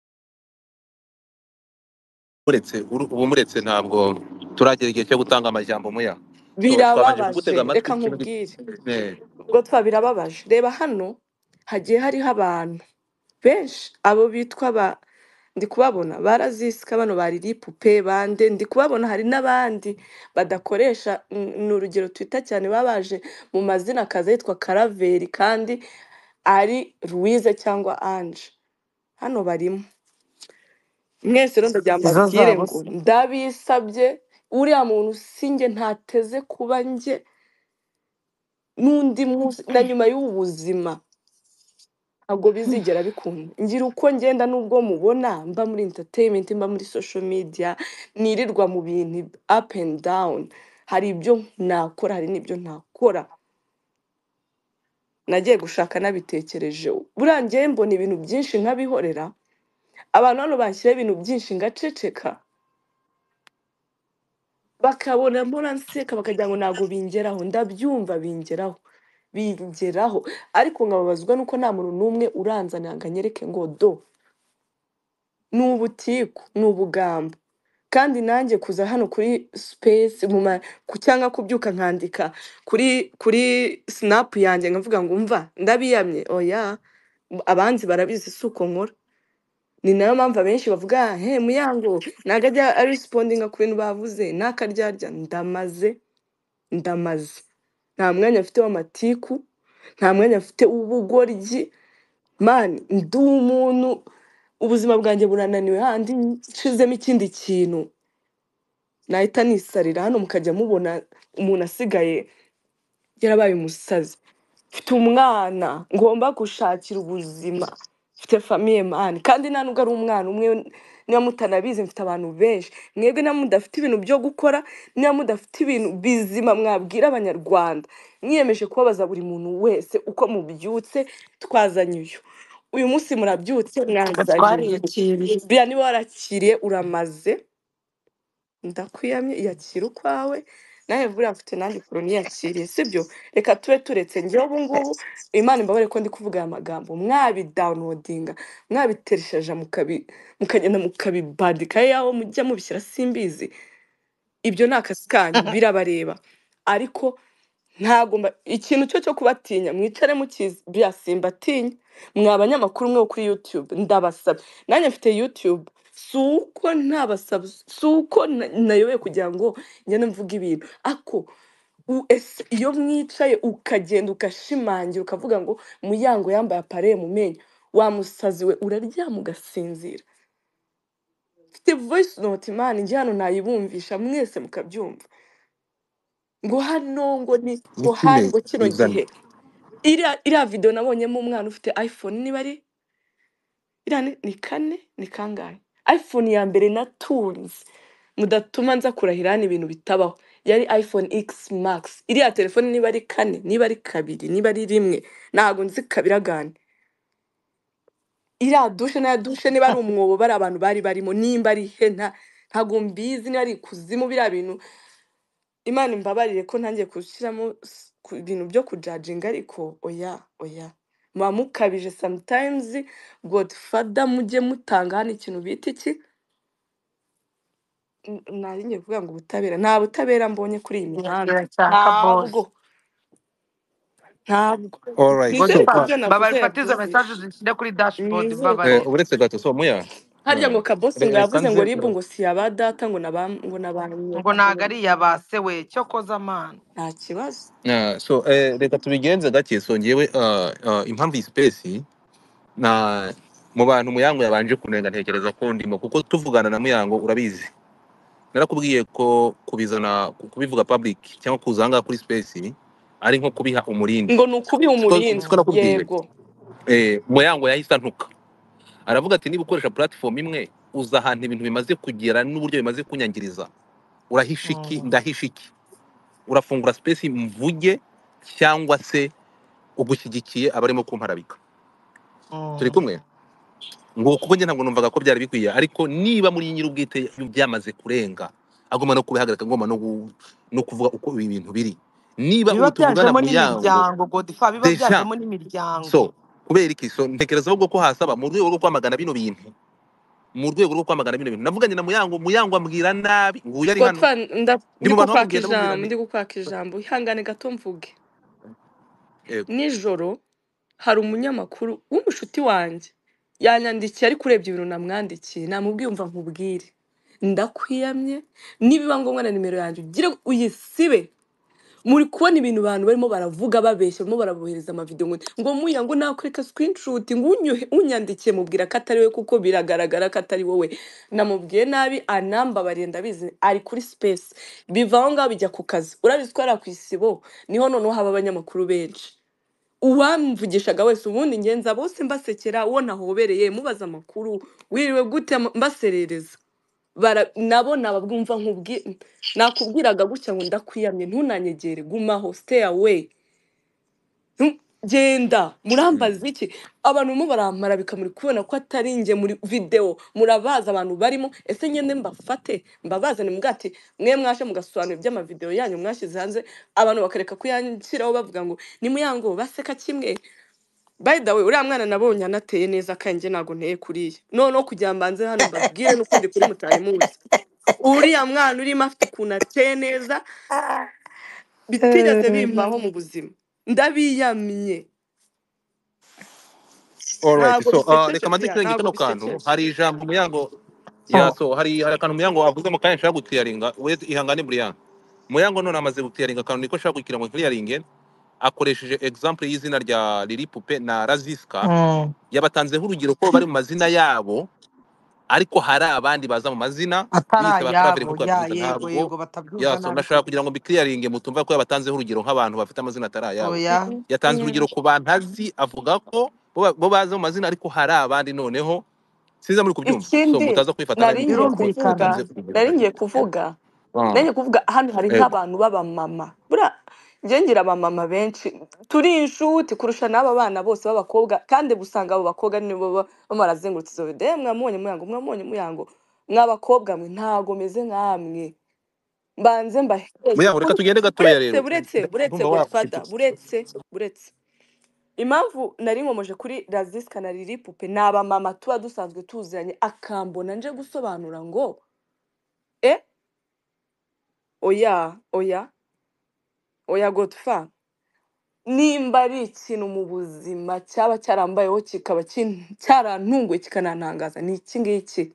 uretse uru- ubu muretse ntabwo turagera igihe cyo gutanga amajambo muya. So twabanje kugutega birababaje reka amatwi ikintu gi- nkubwire eh, ubwo twa birababaje reba hano hagiye hariho abantu benshi abo bitwa ba ndi kubabona barazisika bano bariri pupe bande ndi kubabona hari n'abandi badakoresha n- ni urugero twita cyane baba baje mu mazina akaza yitwa karaveri kandi ari Louise cyangwa Ange hano barimo mwese rero ndagira ngo izo mbabwire zabo ngo se ndabisabye uriya muntu sinjye ntateze kuba njye n'undi munsi na nyuma y'ubu buzima ntabwo bizigera bikunda ngira uko ngenda n'ubwo mubona mba muri entertainment mba muri social media nirirwa mu bintu up and down hari ibyo nakora hari n'ibyo ntakora nagiye gushaka nabitekerejeho buriya njyewe mbona ibintu byinshi nkabihorera abantu hano banshyiraho ibintu byinshi ngaceceka bakabona mbona nseka bakagira ngo ntabwo bingeraho ndabyumva bingeraho bingeraho ariko nkababazwa nuko nta muntu n'umwe uranzanira ngo anyereke ngo do ni ubutiku ni ubugambo kandi nanjye kuza hano kuri space mu ma ku- cyangwa kubyuka nkandika kuri kuri snap yanjye nkavuga ngo umva ndabiyamye oya abanzi barabizi si uko nkora ni nayo mpamvu abenshi bavuga he muyango ntabwo ajya arisipondinga ku bintu bavuze n'akaryarya ndamaze ndamaze nta mwanya mfite w'amatiku nta mwanya mfite w'ubugoryi mani ndi umuntu ubuzima bwanjye burananiwe handi nshizemo ikindi kintu nahita nisarira hano mukajya mubona umuntu asigaye yarabaye umusazi mfite umwana ngomba gushakira ubuzima mfite famiye mani kandi nta nubwo ari umwana umwe niba mutanabizi mfite abantu benshi mwebwe niba mudafite ibintu byo gukora niba mudafite ibintu bizima mwabwira abanyarwanda mwiyemeje kubabaza buri muntu wese uko mubyutse twazanye uyu uyu munsi murabyutse ngo mwazanye uyu twariyakiriye buriya niba warakiriye uramaze ndakwiyamye iyakira ukwawe nawe buriya mfite nanjye ukuntu niyakiriye sibyo reka tube turetse njyewe ubu ngubu imana imbabare ko ndi kuvuga aya magambo mwabidawunodinga mwabiteresheje mukabi mukagenda mukabibandika yaho mujya mubishyira simbizi ibyo ni akazi kanyu birabareba ariko ntabwo mba- ikintu cyo cyo kubatinya mwicare mukizi bya simbatinya mwa abanyamakuru mwe bo kuri YouTube ndabasaba nanjye mfite YouTube si uko ntabasaba si uko na- nayobewe kugira ngo ngende mvuga ibintu ako u- ese iyo mwicaye ukagenda ugashimangira ukavuga ngo muyango yambaye apareye mu menyo wa musazi we uraryama ugasinzira mfite voice note man njye hano nayibumvisha mwese mukabyumva ngo hano ngo ni ngo hari n'ikime ngo kino bizana gihe iriya iriya video nabonyemo umwana ufite iphone niba ari iriya ni ni kane ni kangahe iphone ya mbere natunze mudatuma nza kurahira hano ibintu bitabaho yari iphone x max iriya telefone niba ari kane niba ari kabiri niba ari rimwe ntabwo nzi kabiragane iriya dushe na dushe niba ari umwobo bari abantu bari barimo nimba ari he nta ntabwo mbizi niba ari ikuzimu biriya bintu imana imbabarire ko ntangiye gushyiramo s- ku- ibintu byo kujajinga ariko oya oya muba mukabije sometimes godfather mujye mutanga hano ikintu bita iki N- nari ngiye kuvuga ngo ubutabera nta butabera mbonye kuri iyi mihanda irakira cyaka bose ntabwo ntabwo alright so nizere ko uh, ibyo navuze babari fata izo yabyumvise mesaje zishyire kuri dashboard nizere ko babari eh, uretse gato so muya harya ngo uh, kabosi re- ngo reka yavuze nze ngo ribu uh, ngo si aba data ngo naba ngo nabanye ngo ntago ari iya ba se we cyo koza amana nta kibazo uh, so eh, reka tubigenze gake so ngewe uh, uh, impamvu iyi space na mu bantu muyango yabanje kunenga ntekereza ko ndimo kuko tuvugana na muyango urabizi narakubwiye ko kubizana kubivuga public cyangwa kuza ahangaha kuri space ari nko kubiha umurindi ngo ni ukubiha siko umurindi siko nakubwiye yego eh, muyango yahise antuka aravuga ati niba ukoresha platform imwe uza ahantu ibintu bimaze kugera n'uburyo bimaze kunyangiriza urahisha iki Mm, ndahisha iki urafungura space mvuge cyangwa se ugushyigikiye abarimo kumparabika turi mm, kumwe ngo kuko njye ntabwo numvaga ko byari bikwiye ariko niba muri nyir'ubwite byamaze kurenga agomba no kubihagarika, agomba no gu- no kuvuga uko ibi bintu biri. Niba biba ubu tuvugana byajemo Muyango n'imiryango Godfa, biba deja, byajemo n'imiryango. so kubera iki, so ntekereza ahubwo ko hasaba mu rwego rwo kwamagana bino bintu, mu rwego rwo kwamagana bino bintu. Navuganye na Muyango, Muyango ambwira nabi, nguyu ari hano, Godfa nda- ndi ndi mu bantu kukwaka bamubwiye ndamubwira ijambo nti ndi kukwaka ijambo ihangane gato mvuge. yego Nijoro hari umunyamakuru w'umushuti wanjye yanyandikiye ariko urebye ibintu namwandikiye namubwiye umva nkubwire ndakwiyamye nibiba ngombwa na nimero yanjye ugire uyisibe. Muri kubona ibintu abantu barimo baravuga babeshya barimo barabohereza amavideo ngo ngo muya ngo nakwereka screenshot ngo unyuhe- unyandikiye mubwira ko atari we kuko biragaragara ko atari wowe. Namubwiye nabi anambabariye ndabizi ari kuri space biva aho ngaho bijya ku kazi. Urabizi ko ari ku isibo niho noneho haba abanyamakuru benshi. Uwamvugishaga wese ubundi ngenza bose mbasekera uwo nahobereye mubaza amakuru wiriwe gute mbaserereza bara nabo nababwumva nkubwi nakubwiraga gutya ngo ndakwiyamye ntunanyegere gumaho stay away. Ntu- genda murambaza iki abantu mu barampara bikamuri kubona ko atari nge muri video murabaza abantu barimo ese nyene mbafate mbabazane mugati mwe mwashe mugasobanura iby'amavideo yanyu mwashyize hanze abantu bakareka kuyanshyiraho bavuga ngo ni Muyango baseka kimwe. By the way uriya mwana nabonye anateye neza kanjye ntago nteye kuriya noneho kugira mbanze hano mbabwire n'ukundi kuri mutari muzi uriya mwana urimo afite ukuntu ateye neza bitigeze bimbaho mu buzima ndabiyamye alright. ntago So uh, bisekeje reka maze bya kirenge ntago kano kantu, bisekeje. hari ijambo Muyango ya Oh. so hari hari akantu Muyango avuze mu kanya nshaka gutiyaringa, we ihangane Brian. Muyango none amaze gutiyaringa akantu niko nshaka kugira ngo clearinge, akoresheje example y'izina rya Lili Pupe na Raziska, Mm. yabatanzeho urugero ko bari mu mazina yabo ariko hari abandi baza mu mazina atari biyita ba Claver ayabo nk'uko ya yabivuze. yego Ntabwo yego batabyumva ya so nabi nashaka kabisa. kugira ngo mbiclearinge mutumva ko yabatanzeho urugero nk'abantu bafite amazina atari ayabo. Oya. Mm, Yatanze mm, urugero ku bantu azi, avuga ko bo ba- bo baza mu mazina ariko hari abandi noneho siza muri kubyumva, so ikindi mutaza kwifata nari nabi ngiye mukumva ko birumvikana. kuvuga yatanze urugero nari hari. ngiye kuvuga Ah, nari ngiye kuvuga hano hari yego. nk'abantu b'abamama buriya njye ngira abamama benshi turi inshuti kurusha n'aba bana bose b'abakobwa kandi usanga abo bakobwa nibo baba barazengurutse izo video "Eh, mwamubonye Muyango mwamubonye Muyango mw'abakobwa mwe ntago meze nk'amwe mbanze mbaheze Muyango reka tugende gatoya buretse rero, buretse buretse ndumva wafite Godfather buretse buretse impamvu nari nkomeje kuri Raziska na Lili Pupe ni abamama tuba dusanzwe tuziranye akambona nje gusobanura ngo e oya oya oya Godfather nimba ari ikintu mu buzima cyaba cyarambayeho kikaba kin- cyarantunguye kikanantangaza ni iki ngiki.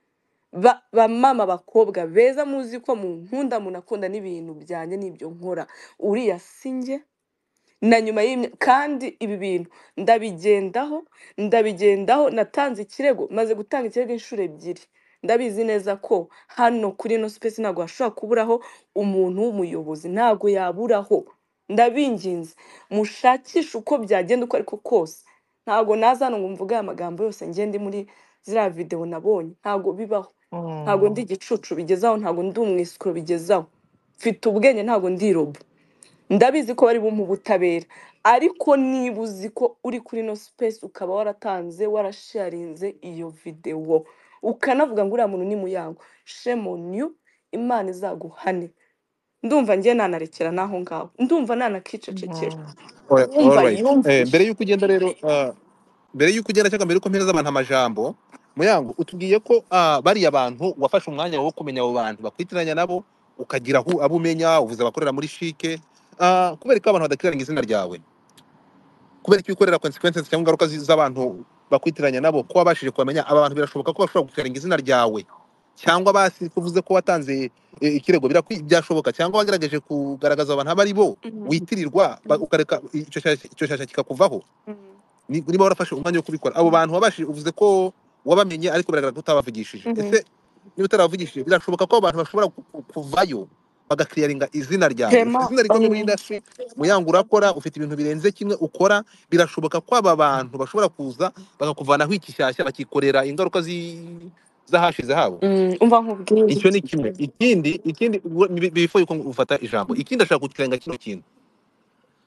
Ba bamama bakobwa beza muzi ko mu nkunda munakunda n'ibintu byanjye n'ibyo nkora uriya sinjye na nyuma y'imya kandi ibi bintu ndabigendaho ndabigendaho natanze ikirego maze gutanga ikirego inshuro ebyiri ndabizi neza ko hano kuri ino space ntabwo hashobora kuburaho umuntu w'umuyobozi ntabwo yaburaho ndabinginze mushakishe uko byagenda uko ariko kose ntabwo naza hano ngo mvuge aya magambo yose njye ndi muri ziriya video nabonye ntabwo bibaho ntabwo ndi Mm. igicucu bigezaho ntabwo ndi umwisikuro bigezaho mfite ubwenge ntabwo ndi robo ndabizi ko bari bumpa ubutabera ariko niba uzi ko uri kuri ino space ukaba waratanze warasharinze iyo video ukanavuga ngo uriya muntu ni Muyango shame on you Imana izaguhane. Ndumva njye nanarekera naho ngaho ndumva nanakicecekera Mm. Alright, wumva alright. Eh, yumvishe mbere y'uko ugenda rero, ah, mbere y'uko ugenda cyangwa mbere y'uko mpereza abantu amajambo, Muyango utubwiye ko ah, bariya bantu wafashe umwanya wo kumenya abo bantu bakwitiranya nabo, ukagira aho abo umenya, uvuze abakorera muri shike, ah, kubera ko abantu badakiranga izina ryawe, kubera ko wikorera consequences cyangwa ingaruka zi- z'abantu bakwitiranya nabo, ko wabashije kubamenya aba bantu birashoboka ko bashobora gukirangira izina ryawe, cyangwa basi kuvuze ko watanze eh, ikirego birakwi- byashoboka, cyangwa wagerageje kugaragaza abantu abo ari bo Mhm, witirirwa ba- mhm, ukareka icyo shyashya icyo shyashya kikakuvaho. mhm, Ni- niba warafashe umwanya wo kubikora, abo mhm, bantu wabashije, uvuze ko wabamenye ariko biragaragara ko utabavugishije. mhm. Ese niba utaravugishije birashoboka ko abo bantu bashobora ku- ku- kuvayo bagakiriyaringa izina ryawe, ufite Hema izina rikomeye muri um, industry, Muyango urakora, ufite ibintu birenze kimwe ukora, birashoboka ko aba bantu bashobora kuza bakakuvanaho igishyashya bakikorera ingaruka zi- z'ahashize habo. mm, umva nkubwire Icyo ni kimwe. Ikindi ikindi wo- bi- before yuko ufata ijambo, ikindi ashaka kukirenga kino kintu,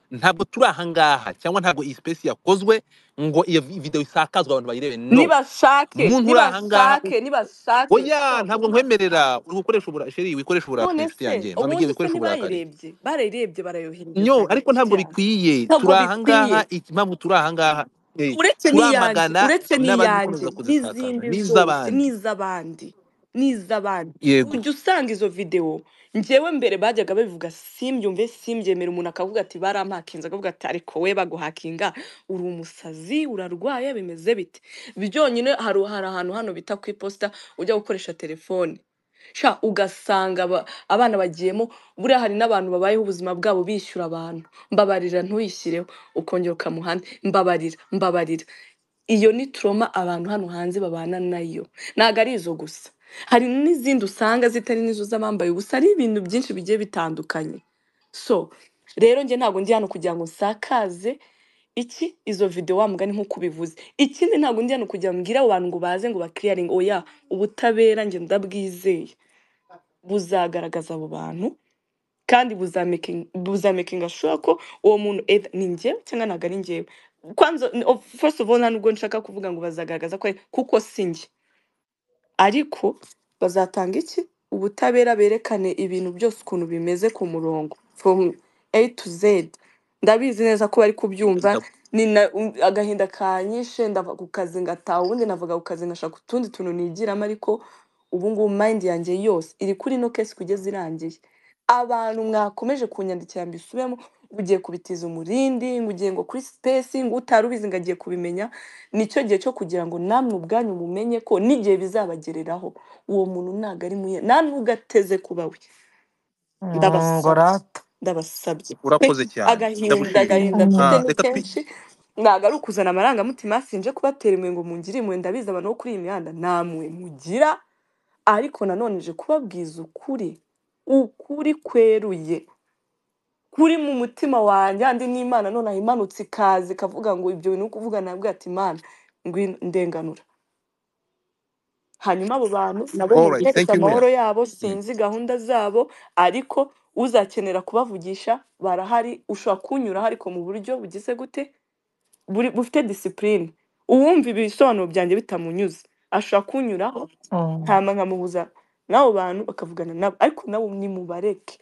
ntabwo turi ahangaha cyangwa ntabwo iyi space yakozwe ngo iyo vi- video isakazwe abantu bayirebe, no. nibashake Umuntu uri ahangaha nibashake nibashake oya sha ntabwo umva nkwemerera uri gukoresha ubura sheri wikoresha uburakari none inshuti se yanjye mama igiye ubundi se wikoresha uburakari. ntibayirebye barayirebye barayohereza Nyo ariko gake ntabwo cyane bikwiye, ntabwo turi bikwiye ahangaha iki- impamvu turi ahangaha eh, uretse n'iyanjye turamagana uretse n'abari n'iyanjye gukomeza kuzisakaza n'izindi zose n'iz'abandi. n'iz'abandi n'iz'abandi Yego ujya usanga izo videwo njyewe mbere bajyaga babivuga simbyumve simbyemera umuntu akavuga ati barampakinze akavuga ati ariko we baguhakinga uri umusazi urarwaye bimeze bite byonyine hari hari ahantu hano bita ku iposita ujya gukoresha telefone sha ugasanga aba- abana bagiyemo buriya hari n'abantu babayeho ubuzima bwabo bishyura abantu mbabarira ntuyishyireho ukongera ukamuhanda mbabarira mbabarira iyo ni trauma abantu hano hanze babana nayo ntabwo ari izo gusa hari n'izindi usanga zitari n'izo z'abambaye ubusa ari ibintu byinshi bigiye bitandukanye so rero njye ntabwo ndi hano kugira ngo nsakaze iki izo video wa mugani nk'uko ubivuze ikindi ntabwo ndi hano kugira ngo mbwire abo bantu ngo baze ngo bakiriyaringe oya ubutabera njye ndabwizeye buzagaragaza abo bantu kandi buzamaking buzamakinga sure ko uwo muntu either ni njyewe cyangwa ntabwo ari njyewe kwanza n- of- first of all nta nubwo nshaka kuvuga ngo bazagaragaza ko ari- kuko si njye ariko bazatanga iki ubutabera berekane ibintu byose ukuntu bimeze ku murongo from A to Z ndabizi neza ko bari kubyumva Nda- ni na- um, agahinda kanyishe ndava ku kazi ngataha ubundi navuga ku kazi ngashaka utundi tuntu nigiramo ariko ubu ngubu mind yanjye yose iri kuri ino case kugeza irangiye abantu mwakomeje kunyandikira mbisubiremo ngo ugiye kubitiza umurindi ngo ugiye ngo kuri space ngo utari ubizi ngo agiye kubimenya nicyo gihe cyo kugira ngo namwe ubwanyu mumenye ko n'igihe bizabagereraho uwo muntu ntabwo ari muye nta nubwo ateze kuba we Mm, ndabasabye ngo rata ndabasabye pe urakoze cyane agahinda ndagushimiye. agahinda mfite Ah, ni reka twi kenshi ntabwo ari ukuzana amarangamutima sinje kubatera imwe ngo mungire imwe ndabizi abantu bo kuri iyi mihanda namwe mugira ariko nanone nje kubabwiza ukuri ukuri kweruye kuri mu mutima wanjye andi n'imana none aho imanutse ikaza ikavuga ngo ibyo bintu uri kuvuga nabwo ati imana ngwino ndenganura hanyuma abo bantu nabo all right mugeretse thank you amahoro Muya. yabo Mm. sinzi gahunda zabo ariko uzakenera kubavugisha barahari ushobora kunyuraho ariko mu buryo bugize gute buri bufite disipurine uwumva ibisobanuro byanjye bitamunyuze ashobora kunyuraho Mm. hama nkamubuza n'abo bantu bakavugana nabo ariko nabo nimubareke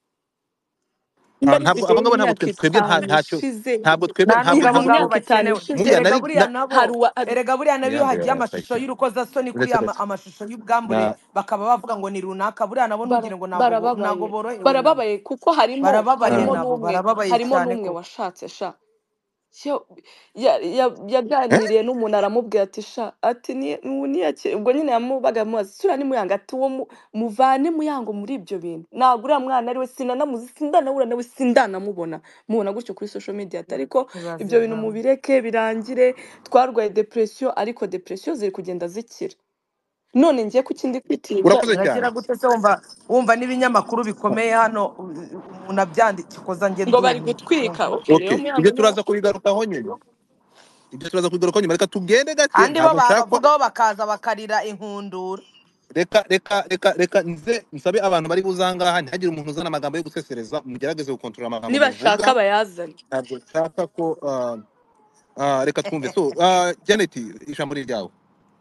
Ah, nimba ari ntabwo video abo ngabo ntabwo y'imyaka twe- twebwe nta itanu ntacyo ishize ntabwo twebwe nta ntabwo nubwo iba abo mu ntabwo ngabo myaka itanu bakenewe ishize Muya erega nari buriya na nabo hari uwa hari erega buriya nabo iyo Muyango hagiye yarakaye amashusho cyane. y'urukozasoni kuri uretse ama, gato amashusho y'ubwambure na bakaba bavuga ngo ni runaka buriya nabo bara- ntugire ngo ntago bo- ntago barababaye borohewe nabo barababaye kuko harimo barababaye harimo ah. nabo n'umwe barababaye harimo cyane n'umwe koko washatse sha Yo- ya- ya- yaganiriye n'umuntu aramubwira ati sha ati ni ubu niyake ubwo nyine yamubaga amubaza sura ni muyanga ati uwo mu- muvane muyango muri ibyo bintu ntabwo uriya mwana ari we sinanamuzi sindanahura nawe sindanamubona mubona gutyo kuri social media ati ariko ibaze ibyo bintu nawe mubireke birangire twarwaye depression ariko depression ziri kugenda zikira none ngiye ku kindi kwitinya urakoze zirakira cyane gute se wumva wumva n'ibinyamakuru bikomeye hano u- u- umuntu abyanditse koza njye ngo bari ndumiwe gutwika Mhm. okay rero okay muyango ibyo niba turaza kubigarukaho nyuma ibyo turaza kubigarukaho nyuma reka tugende gake kandi bo ntabwo nshaka ko babavugaho bakaza bakarira inkundura reka reka reka reka nze nsabe abantu bari buzangaha ntihagire umuntu uzana amagambo yo gusesereza mugerageze gukontorora amagambo nibashaka muvuga bayazane ntabwo nshaka ko ah, ah, reka twumve so ah, Janet ijambo ni ryawe.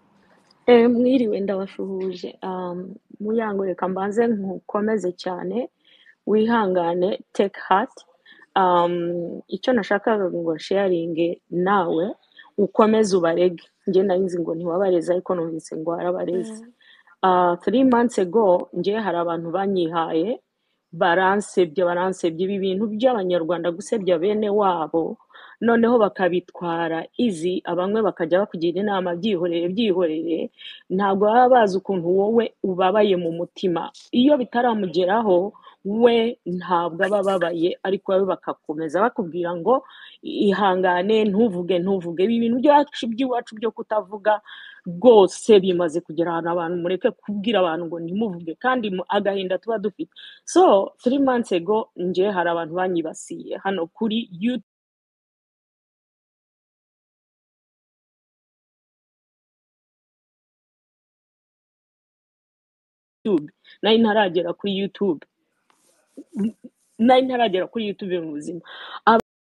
Eh, mwiriwe ndabashuhuje. Um, Muyango reka mbanze nkukomeze cyane wihangane take heart. Um, icyo nashakaga ngo sharinge nawe ukomeze ubarege. Njye nari nzi ngo ntiwabareze ariko numvise ngo warabareze. Mm. Uh, three months ago njye hari abantu banyihaye baransebye baransebye ibi bintu by'abanyarwanda gusebya bene wabo noneho bakabitwara izi abamwe bakajya bakugira inama byihorere byihorere ntabwo baba bazi ukuntu wowe ubabaye mu mutima iyo bitaramugeraho we ntabwo aba ababaye ariko wowe bakakomeza bakubwira ngo ihangane ntuvuge ntuvuge ibi bintu byacu by'iwacu byo kutavuga rwose bimaze kugera ahantu abantu mureke kubwira abantu ngo ntimuvuge kandi mu- agahinda tuba dufite so three months ago nje hari abantu banyibasiye hano kuri YouTube nari ntaragera kuri YouTube nari ntaragera kuri YouTube mu buzima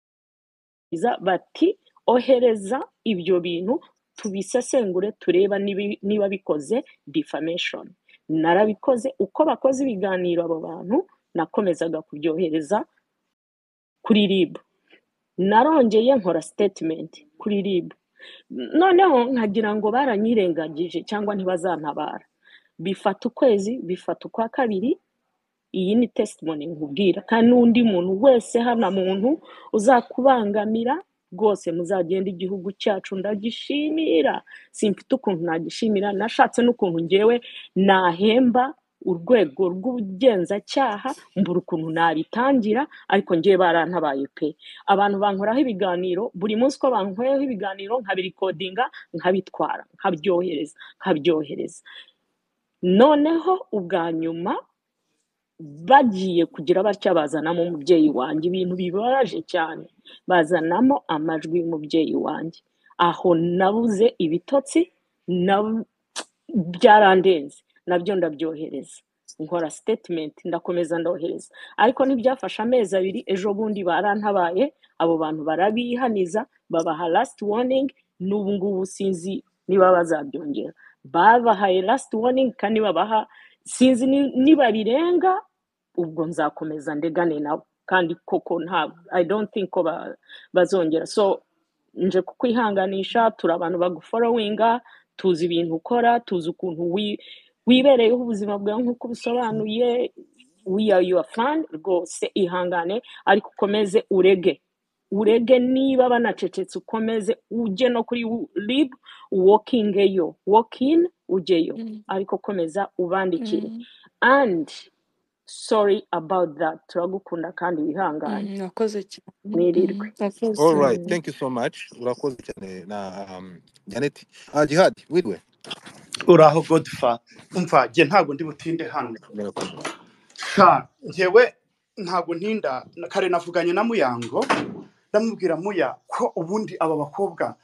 bati ohereza ibyo bintu tubisesengure tureba nibi- niba bikoze defamation. Narabikoze uko bakoze ibiganiro abo bantu nakomezaga kubyohereza kuri R I B. Narongeye nkora statement kuri R I B. Noneho nkagira ngo baranyirengagije cyangwa ntibazantabara. Bifata ukwezi, bifata ukwa kabiri, iyi ni testimony nkubwira, kandi n'undi muntu wese hano muntu uzakubangamira rwose muzagenda igihugu cyacu ndagishimira. Simfite ukuntu nagishimira, nashatse n'ukuntu ngewe nahemba urwego rw'ubugenzacyaha mbura ukuntu nabitangira, ariko ngewe barantabaye pe. Abantu bankoraho ibiganiro buri munsi ko bankoraho ibiganiro nkabirikodinga nkabitwara nkabyohereza nkabyohereza. Noneho ubwa nyuma bagiye kugira batya bazanamo umubyeyi wanjye, ibintu bibabaje cyane, bazanamo amajwi y'umubyeyi wanjye. Aho nabuze ibitotsi na byarandenze, nabyo ndabyohereza, nkora statement ndakomeza ndohereza, ariko ntibyafashe amezi abiri. Ejo bundi barantabaye, abo bantu barabihaniza babaha last warning, n'ubu ngubu sinzi niba bazabyongera. Babahaye last warning kandi babaha sinzi ni- niba birenga, ubwo nzakomeza ndegane nabo, kandi koko nta I don't think ko ba- bazongera. So nje kukwihanganisha, turi abantu bagufollowinga, tuzi ibintu ukora, tuzi ukuntu wi- wibereyeho ubuzima bwawe nk'uko ubisobanuye, we are your fan rwose. Ihangane ariko ukomeze urege urege, niba banacecetse ukomeze ujye no kuri R I B walkingeyo walk in ujyeyo, Mm, ariko komeza ubandikire. mm, And sorry about that, turagukunda kandi wihangane mm, Nakoze cyane. mwirirwe. Mm, Nakoze. All right, Mm. thank you so much. Urakoze cyane na um, Janet. Ah, Jihad, wiriwe. uraho Godfa. Umva njye ntabwo ndi butinde hano. Murakoze. Sha njyewe ntabwo ntinda, kare navuganye na Muyango ndamubwira Muya ko ubundi aba bakobwa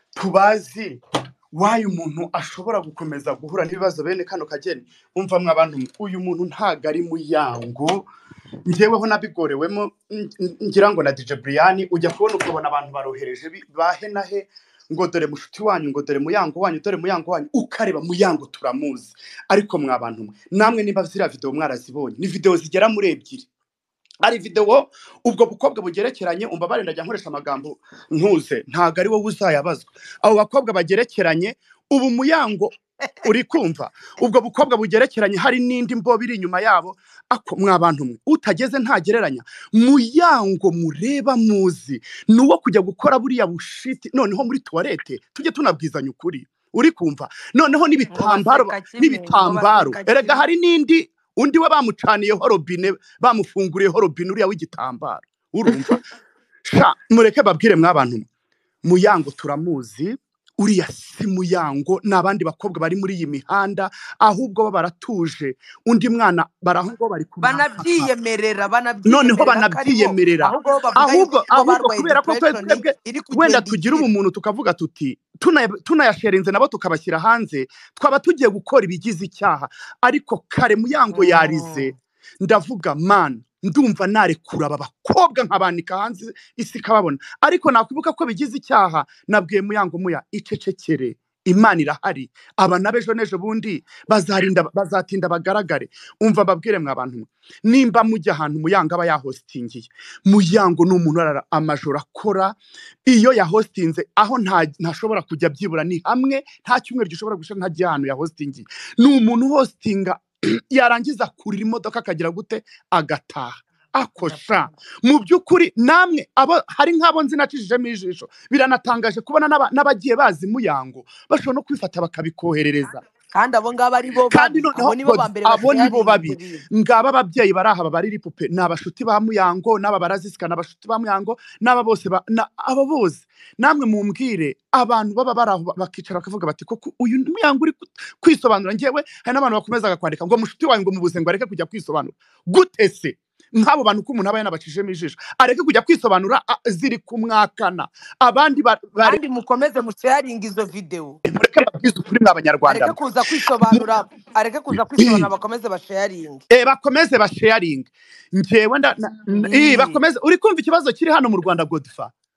tubazi wayo umuntu ashobora gukomeza guhura n'ibibazo bene kano kageni. Umva mwa bantu mwe, uyu muntu ntago ari Muyango. Njyeweho nabigorewemo, n- n- ngira ngo na D J Brian ujya kubona ukabona abantu barohereje bi- bahe nahe ngo dore mushuti wanyu, ngo dore Muyango wanyu, dore Muyango wanyu, ukareba Muyango turamuzi. Ariko mwa bantu mwe, namwe niba ziriya video mwarazibonye, ni video zigera muri ebyiri. Ari video ubwo bukobwa bugerekeranye, umva bare ndajya nkoresha amagambo ntuze, ntago ari wowe uzayabazwa. Abo bakobwa bagerekeranye, ubu Muyango uri kumva, ubwo bukobwa bugerekeranye hari n'indi mbobo iri inyuma yabo. Ako mwa bantu mwe, utageze ntagereranya. Muyango mureba muzi nuwo kujya gukora buriya bushiti, noneho muri toilette tujye tunabwizanya ukuri. Uri kumva, noneho ngo n'ibitambaro baseka kimwe ngo n'ibitambaro baseka erega kimwe. hari n'indi undi we bamucaniyeho robine, bamufunguriyeho robine uriya w'igitambaro. Urumva sha mureke babwire mwabantu mwe, Muyango turamuzi, uriya si Muyango, n'abandi bakobwa bari muri iyi mihanda, ahubwo bo baratuje. Undi mwana barahungo bari kumwaka, banabyiyemerera noneho banabyiyemerera ko ari bo, banabyiyemerera. ahubwo bo bavuga Ahubwo yuko bo ahubwo barwaye kubera ko twe depression twebwe iri wenda kugenda tugira ikira. ubumuntu tukavuga tuti tuna- tunayasharinze nabo tukabashyira hanze, twaba tugiye gukora ibigize icyaha. Ariko kare Muyango yarize, Mm. ndavuga man ndumva narekura aba bakobwa nkabanika hanze isi kababona. Ariko nakwibuka ko bigize icyaha, nabwiye Muyango Muya icecekere, Imana irahari, aba nabejo nejo bundi bazarinda bazatinda bagaragare. Umva babwire mwa bantu mwe, nimba mujya ahantu Muyango aba yahostingiye, Muyango ni umuntu arara amajoro akora. Iyo yahostinze aho nta ntashobora kujya byibura ni hamwe, nta cyumweru gishobora gushira ntajya ahantu yahostingiye. Ni umuntu hostinga yarangiza kurira imodoka akagira gute agataha. Akosha mu by'ukuri namwe abo hari nk'abo nzi nacishijemo ijisho, biranatangaje kubona n'aba- n'abagiye bazi Muyango bashobora no kwifata bakabikoherereza. kandi abo ngabo ari bo Kandi babi, noneho abo nibo God, ba mbere abo nibo basharinga babi. ibyo bintu. Ngaba ababyeyi bari aha bari ripupe ni abashuti ba Muyango, n'aba barazisika n'abashuti ba Muyango, n'aba bose ba- na- abo bose namwe mumbwire, abantu baba bari aho bakicara bakavuga bati koko uyu Muyango uri ku- kwisobanura. Njyewe hari n'abantu bakomezaga kwandika ngo mushuti wawe ngo mubuze ngo areke kujya kwisobanura. Gute se nk'abo bantu ko umuntu aba yanabacishijemo ijisho areke kujya kwisobanura, a- ziri kumwakana. Abandi ba- bare kandi mukomeze musharinga izo video, mureke babwize ukuri mwa Abanyarwanda areke mwe. kuza kwisobanura areke kuza kwisobanura, bakomeze basharinge. Eh, bakomeze basharinge. Njyewe nda na- n- eh, Ii. bakomeze. Uri kumva ikibazo kiri hano mu Rwanda Godfa?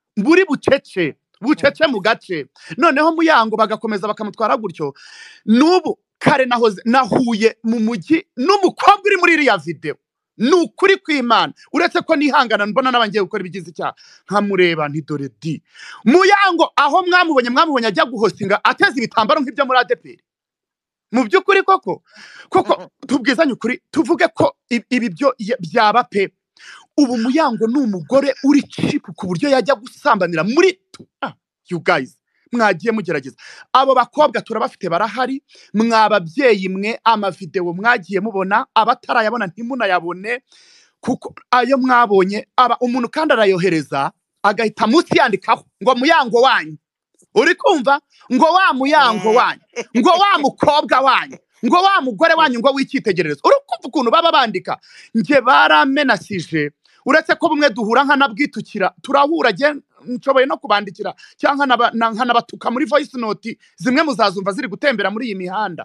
buri bucece bucece mu gace noneho Muyango bagakomeza bakamutwara gutyo. Nubu kare nahoze nahuye mu mujyi n'umukobwa uri muri iriya video, nukuri kw'Imana, uretse ko nihangana mbona nabangiye gukora ibigize icyaha nkamureba nti dore di Muyango aho mwamubonye mwamubonye ajya guhostinga ateza ibitambaro nk'ibyo muri A D P R. Mu by'ukuri koko koko tubwizanye ukuri tuvuge ko ibi byo byaba pe. Ubu Muyango ni umugore uri cheap ku buryo yajya gusambanira muri ah, you guys mwagiye mugerageza. Abo bakobwa turabafite barahari, mwababyeyi mwe ama video mwagiye mubona, abatarayabona ntimunayabone kuko ayo mwabonye aba umuntu kandi arayohereza agahita munsi yandikaho ngo Muyango wanyu. Uri kumva ngo wa Muyango wanyu, ngo wa mukobwa wanyu, ngo wa mugore wanyu ngo w'icyitegererezo. Uri kumva ukuntu baba bandika? Nge baramenasije, uretse ko bumwe duhura nkanabwitukira, turahura je nshoboye no kubandikira cyangwa nkanabatuka muri voice note zimwe muzazumva ziri gutembera muri iyi mihanda.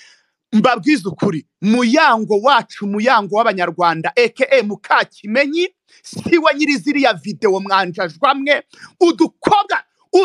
Mbabwiza ukuri, Muyango wacu, Muyango w'Abanyarwanda aka Mukakimenyi siwe nyiri ziriya video mwanjajwamwe. Udukobwa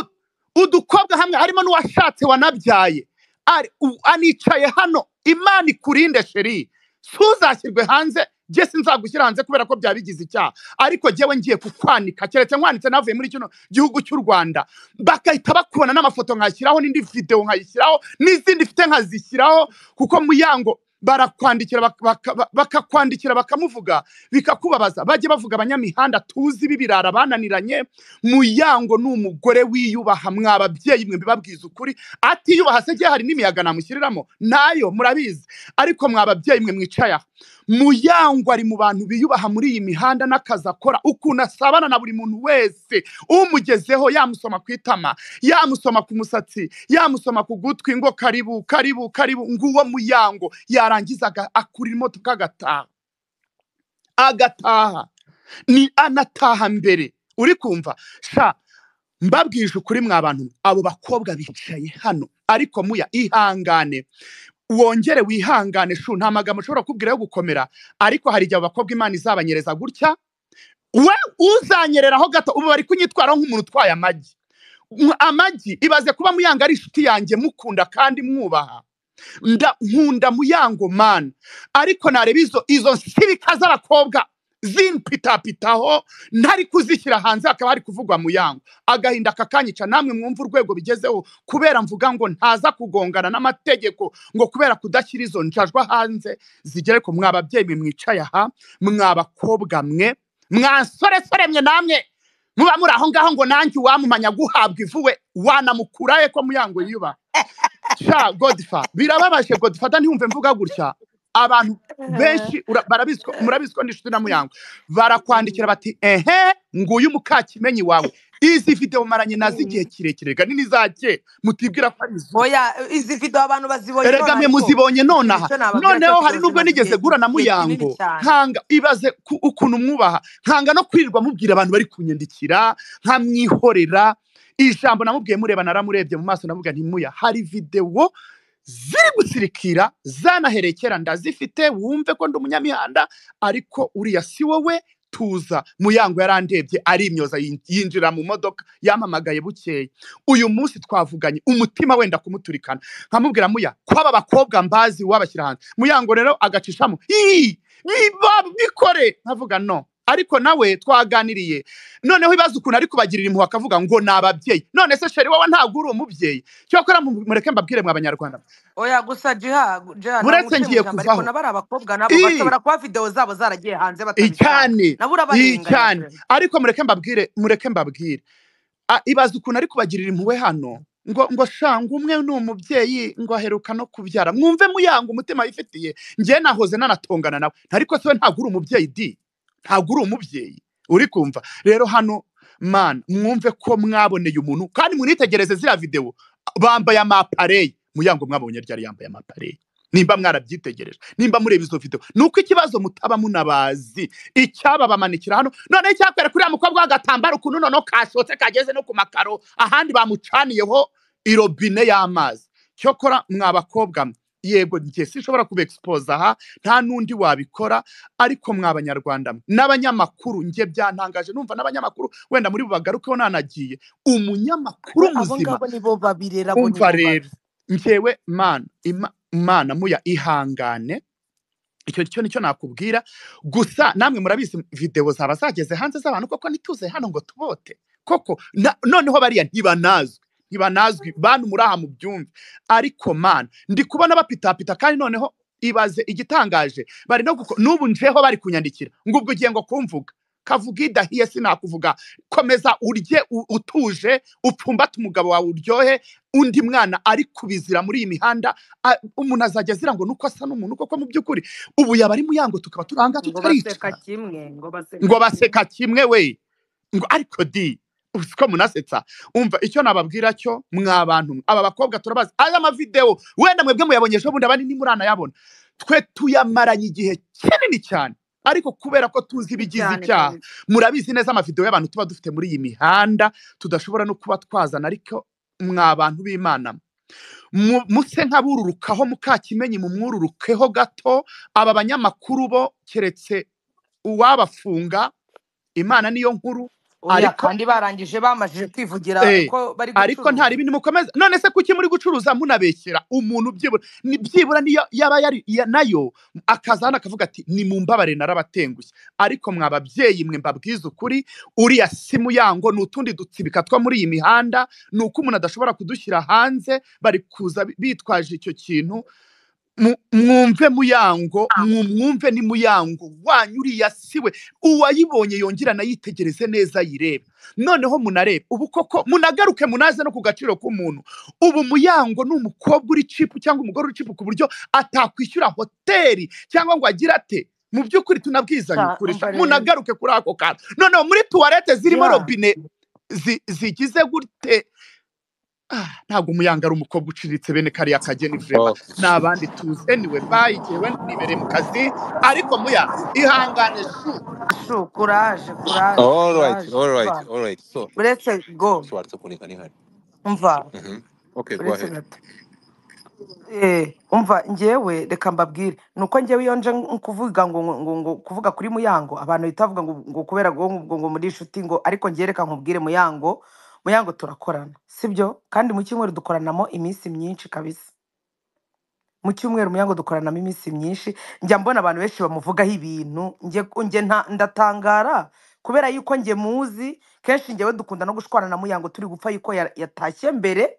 udukobwa hamwe harimo n'uwashatse wanabyaye ari anicaye hano. Imana ikurinde sheri, suzashyirwe hanze. Je sinzagushyira hanze kubera ko byabigize icyaha, ariko jewe ngiye kukwanika keretse nkwanitse navuye muri kino gihugu cy'u Rwanda bakahita bakubona n'amafoto nkashyiraho n'indi video nkayishyiraho n'izindi mfite nkazishyiraho, kuko Muyango barakwandikira bakakwandikira bakamuvuga bikakubabaza. Bajye bavuga abanyamihanda tuzi bibirara bananiranye. Muyango ni umugore wiyubaha, mwababyeyi mwe mbibabwiza ukuri. Atiyubaha se hari n'imiyaga namushyiriramo nayo murabizi, ariko mwababyeyi mwe mwicaya. Muyango ari mu bantu biyubaha muri iyi mihanda n'akazi akora, ukuntu asabana na buri muntu wese umugezeho, yamusoma ku itama, yamusoma ku musatsi, yamusoma ku gutwi ngo karibu karibu karibu. Nguwo Muyango yarangiza akurira imodoka agataha agataha ni anataha mbere. Uri kumva sha mbabwije ukuri mwabantu, abo bakobwa bicaye hano, ariko Muya ihangane, wongere wihangane shu, nta magambo ushobora kubwira yo gukomera, ariko hari igihe abakobwa Imana izabanyereza gutya, we uzanyereraho gato. Ubu bari kunyitwaraho nk'umuntu utwaye amagi. Amagi ibaze kuba Muyango ari inshuti yanjye mukunda kandi mwubaha. Nda nkunda Muyango man, ariko nareba izo izo sibika z'abakobwa zimpitapitaho ntari kuzishyira hanze, akaba hari kuvugwa Muyango. Agahinda kakanyica, namwe mwumva urwego bigezeho kubera mvuga ngo ntaza kugongana n'amategeko, ngo kubera kudashyira izo njajwa hanze zigere ko mwababyeyi mwe mwicaye aha, mwabakobwa mwe mwasore sore mwe namwe muba muri aho ngaho ngo nanjye wamumanya guhabwa ivuwe wanamukuraye ko Muyango yuba. Sha Godfa birababaje, Godfa ntiyumve mvuga gutya. Abantu benshi barabiziko murabiziko ndishuti na Muyango barakwandikira bati ehe nguyu Mukakimenyi wawe, izi video maranye nazi igihe kirekire ga nini zake mutibwira ko ari izo. Oya izi video abantu bazibonye none, erega mwe muzibonye nonaha. Noneho hari nubwo nigeze gura na Muyango nkanga, ibaze ukuntu mwubaha, nkanga no kwirirwa mubwira abantu bari kunyandikira nkamwihorera. Ijambo namubwiye mureba naramurebye mu maso navuga nti Muya, hari video ziri gusirikira zanaherekera ndazifite, wumve ko ndi umunyamihanda, ariko uriya si wowe. Tuza Muyango yarandebye ari imyoza yinjira mu modoka, yampamagaye bukeye. Uyu munsi twavuganye umutima wenda kumuturikana, nkamubwira Muya ko aba bakobwa mbazi wabashyira hanze. Muyango rero agacishamo ii bikore, nkavuga no, ariko nawe twaganiriye. Noneho ibaza ukuntu ari kubagirira impuhwe akavuga ngo nababyeyi. None se sheri wawe ntabwo uri umubyeyi? Cyokora mureke mbabwire mwa Abanyarwanda. Oya gusa jiha jiha mureke ngiye kuvaho, ariko nabara abakobwa nabo bashobora kuba video zabo zaragiye hanze batabikana nabura barenganya. Ariko mureke mbabwire mureke mbabwire ibaza ukuntu ari kubagirira impuhwe hano, ngo ngo shanga umwe ni umubyeyi ngo aheruka no kubyara. Mwumve Muyango umutima yifitiye. Ngiye nahoze nanatongana nawe, ariko se ntabwo uri umubyeyi di, ntabwo uri umubyeyi. Uri kumva rero hano man, mwumve ko mwaboneye umuntu kandi munitegereze zira video bambaye amaparey. Muyango mwabonye ryari yambaye amaparey? Nimba mwarabyitegereje, nimba mureba izo video, nuko ikibazo mutaba munabazi icyaba bamanikira hano. None cyakwere kuri ya mukobwa w'agatambaro ukuntu nono kashotse kageze no ku makaro, ahandi bamucaniyeho irobine y'amazi. Cyokora mwabakobwa yego njye sinshobora kubexpose aha nta n'undi wabikora ariko mwa banyarwanda mwe n'abanyamakuru njye byantangaje numva n'abanyamakuru wenda muri bubagarukeho nanagiye we umunyamakuru abo muzima ngabo nibo babirera abo umva nibo rero babi njyewe mana ima- mana muya ihangane icyo cyo nicyo nakubwira gusa namwe murabizi video zaba zageze hanze z'abantu koko nituze hano ngo tubote koko na- noneho bariya ntibanazwi ntibanazwi bantu muraha mu byumve ariko mana ndi kubona bapitapita kandi noneho ibaze igitangaje bari no guko n'ubu njeho bari kunyandikira ngo ubwo ugiye ngo kumvuga kavuga idahiye sinakuvuga komeza urye u- utuje upfumbate umugabo wawe uryohe undi mwana ari kubizira muri iyi mihanda a- umuntu azajya azira ngo nuko asa n'umuntu koko mu by'ukuri ubu yaba ari muyango tukaba turanga ngo baseka tutaricara kimwe ngo baseka ngo kimwe baseka kimwe we ngo ariko di usiko munasetsa umva icyo nababwira cyo mwa bantu mwe, aba bakobwa turabazi aya mavideo wenda mwebwe muyabonye ejo bundi abandi ntimuranayabona twe tuyamaranye igihe kinini cyane ariko kubera ko tuzi ibigize cyane icyaha kabisa murabizi neza amavideo y'abantu tuba dufite muri iyi mihanda tudashobora no kuba twazana ariko mwa bantu b'Imana mwe, mu- muse nk'abururukaho mukakimenyi mumwururukeho gato aba banyamakuru bo keretse uwabafunga Imana niyo nkuru oya ariko kandi barangije bamajije kwivugira eh ko bari ariko nta gucuruza ribindi mukomeza none se kuki muri gucuruza munabeshyera umuntu byibura ni byibura niyo yaba yari ya- nayo akazana akavuga ati ni mumbabare narabatengushye ariko mwa babyeyi mwe mbabwiza ukuri uriya simu yango ni utundi dutsibika two muri iyi mihanda ni uko umuntu adashobora kudushyira hanze bari kuza bi- bitwaje icyo kintu mu- mwumve muyango mu- mwumve ni muyango wanyu uriya siwe uwayibonye yongera anayitegereze neza ayirebe noneho munarebe ubu koko munagaruke munaze no ku gaciro k'umuntu ubu muyango ni umukobwa uri cipu cyangwa umugore uri cipu ku buryo atakwishyura hoteli cyangwa ngo agire ate mu by'ukuri tunabwizanye Sha, ukuri umva rero munagaruke kuri ako kantu noneho muri tuwarete zirimo ya robine zi- zigize gute Ah, ntabwo umuyanga ari umukobwa uciriritse bene kariya kageni vrema Okay. ni abandi tuzi anyway bye jewe nibereye mu kazi ariko muya ihangane shu shu kuraje kuraje All right, kuraje all right, umva all right. So, uretse go so what's kunika ni hari. umva Mhm. Okay, go uretse ahead. gato eh umva njyewe reka mbabwire nuko njyewe iyo nje nk- kuvuga ngo ngo ngo ngo kuvuga kuri muyango abantu bahita bavuga ngo ngo kubera ngo ngo ngo muri inshuti ngo ariko njye reka nkubwire muyango muyango turakorana sibyo kandi mu cyumweru dukoranamo iminsi myinshi kabisa mu cyumweru muyango dukoranamo iminsi myinshi njya mbona abantu benshi bamuvugaho ibintu njye njye nta- ndatangara kubera yuko njye muzi kenshi njyewe dukunda no gushwana na muyango turi gupfa yuko ya- yatashye mbere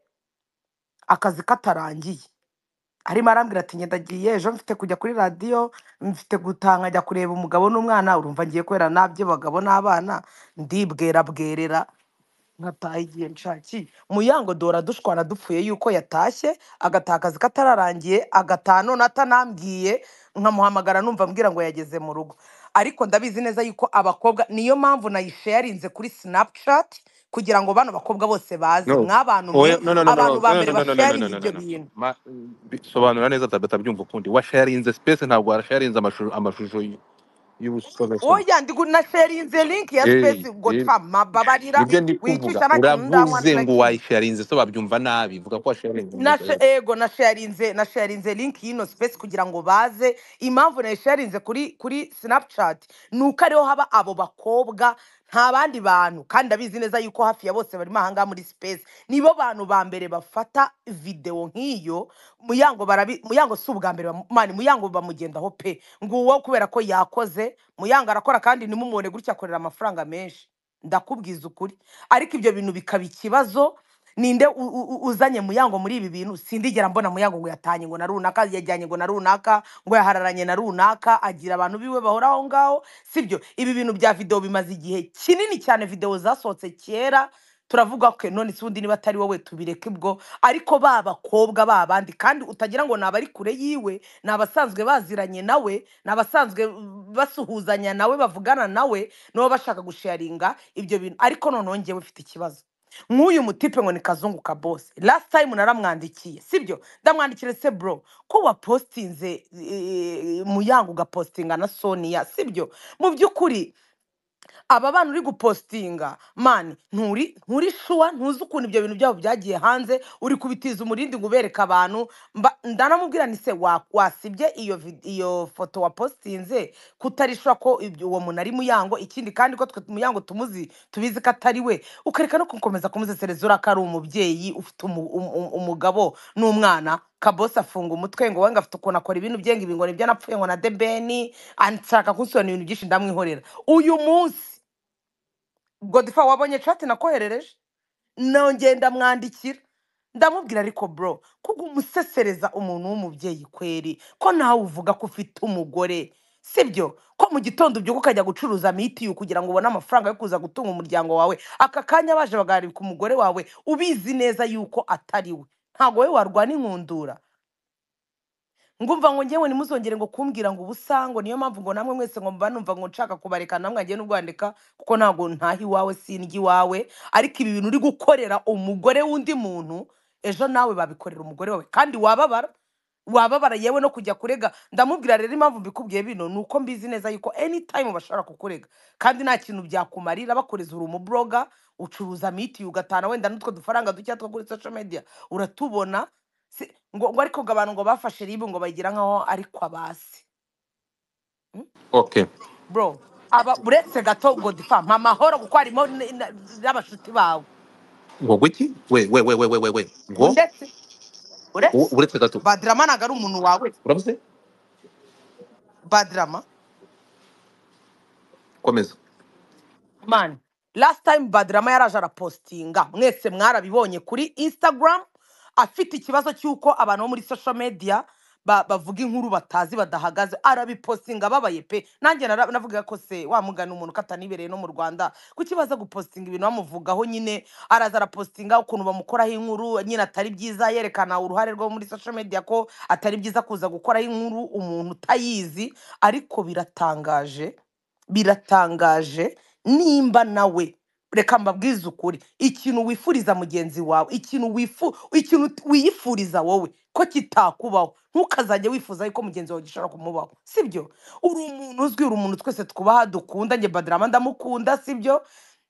akazi katarangiye arimo arambwira ati ngenda agiye ejo mfite kujya kuri radiyo mfite gutaha nkajya kureba umugabo n'umwana urumva ngiye kubera nabyo bagabo n'abana ndibwera bwerera nkataha igihe nshakiye muyango dora dushwana dupfuye yuko yatashye agataha akazi katararangiye agataha none atanambwiye nkamuhamagara numva ambwira ngo yageze mu rugo ariko ndabizi neza yuko abakobwa niyo mpamvu nayisharinze kuri snapchat kugira ngo bano bakobwa bose baze No. mwabantu Oh, mwe yeah, no, no, no, no, abantu no, ba no, mbere no, no, no, no, no, basharinze no, ibyo no, no. bintu Ma, bi- sobanura neza batabyumva ukundi. Washarinze space ntabwo washarinze amashusho amashusho y- y'ubusoresore. oya ndi nasharinze link ya Eh, space ngo eh, tama babarira nibyo ndi kuvuga. wicisha nta kintu ndanywa Uravuze na ngo kimwe wayisharinze so babyumva nabi. Vuga ko washarinze. nashe ego nasharinze nasharinze link y'ino space kugira ngo baze impamvu nayisharinze kuri kuri snapchat ni uko ariho haba abo bakobwa nta bandi bantu kandi ndabizi neza yuko hafi ya bose barimo ahangaha muri space nibo bantu ba mbere bafata video nk'iyo muyango barabi muyango si ubwa mbere bamu- mani muyango bamugendaho pe nguwo kubera ko yakoze muyango arakora kandi nimumubone gutya akorera amafaranga menshi ndakubwiza ukuri ariko ibyo bintu bikaba ikibazo ninde u- u- u- uzanye muyango muri ibi bintu sindigera mbona muyango ngo yatanye ngo na runaka yajyanye ngo na runaka ngo yahararanye na runaka agira abantu biwe bahora aho ngaho sibyo ibi bintu bya video bimaze igihe kinini cyane video zasohotse kera turavuga ko none se undi niba atari wowe tubireke ubwo ariko ba bakobwa ba bandi kandi utagira ngo ni abari kure yiwe ni abasanzwe baziranye nawe ni abasanzwe uh, basuhuzanya nawe bavugana nawe nabo bashaka gusharinga ibyo bintu ariko noneho njyewe ufite ikibazo nk'uyu mutipe ngo ni kazungu ka boss last time naramwandikiye sibyo ndamwandikire se bro ko wapostinze eh, muyango ugapostinga na Sonia sibyo mu by'ukuri aba bana uri gupostinga mani nturi nturi shuwa ntuzi ukuntu ibyo bintu byabo byagiye hanze uri kubitiza umurindi ngo ubereke abantu mba- ndanamubwira ni se wa- wasibye iyo vid- iyo foto wapostinze kutarishuwa ko ibyo- uwo muntu ari muyango ikindi kandi ko twe muyango tumuzi tubizi ko atari we ukareka no gukomeza kumusesereza uriya ko ari umubyeyi ufite umu- um- um- umugabo n'umwana kabosi afunga umutwe ngo we ngo afite ukuntu akora ibintu bye ngo ibi ngo nibyo napfuye ngo na debeni anshaka kunsobanurira ibintu byinshi ndamwihorera uyu munsi godifa wabonye chat nakoherereje nongeye ndamwandikira ndamubwira ariko bro kuko umusesereza umuntu w'umubyeyi kweri ko nawe uvuga ko ufite umugore sibyo ko mu gitondo ubyuka ukajya gucuruza mitiyu kugira ngo ubone amafaranga yo kuza gutunga umuryango wawe aka kanya baje bagarika umugore wawe ubizi neza yuko atari we ntabwo we warwana inkundura ngumva ngo ngewe nimuzongere ngo kumbwira ngo ubusa ngo niyo mpamvu ngo namwe mwese ngo mba numva ngo nshaka kubareka namwe agiye n'urwandika kuko ntabwo ntaha iwawe sindya iwawe ariko ibi bintu uri gukorera umugore w'undi muntu ejo nawe babikorera umugore wawe kandi wababara wababara yewe no kujya kurega ndamubwira rero impamvu mbikubwiye bino ni uko mbizi neza yuko anytime bashobora kukurega kandi nta kintu byakumarira bakoreza uri umubloga ucuruza miti ugatana wenda n'utwo dufaranga duke two kuri social media uratubona Si- ngo ngo ariko ngo abantu ngo bafashe ribu ngo bagira nkaho ari kwabasi okay bro aba uretse gato godifa mpa amahoro kuko harimo n- n- n'abashuti bawe ngo gwiki we we we we we we we ngo ndetse u- uretse uretse gato badrama ntabwo ari umuntu wawe uravuze badrama komeza man last time badrama yaraje arapostinga mwese mwarabibonye kuri instagram afite ikibazo cy'uko abantu bo muri social media ba- bavuga inkuru batazi badahagaze arabipostinga ababaye pe nanjye nara- navuga ko se wa mugani umuntu katanibereye no mu Rwanda kuki baza gupostinga ibintu bamuvugaho nyine araza arapostinga ukuntu bamukoraho inkuru nyine atari byiza yerekana uruhare rwo muri social media ko atari byiza kuza gukoraho inkuru umuntu utayizi ariko biratangaje biratangaje nimba nawe reka mbabwize ukuri ikintu wifuriza mugenzi wawe ikintu wifu ikintu wiyifuriza wowe ko kitakubaho ntukazajya wifuza yuko mugenzi wawe gishobora kumubaho sibyo uri umuntu uzwi uri umuntu twese twubaha dukunda njye badrama ndamukunda sibyo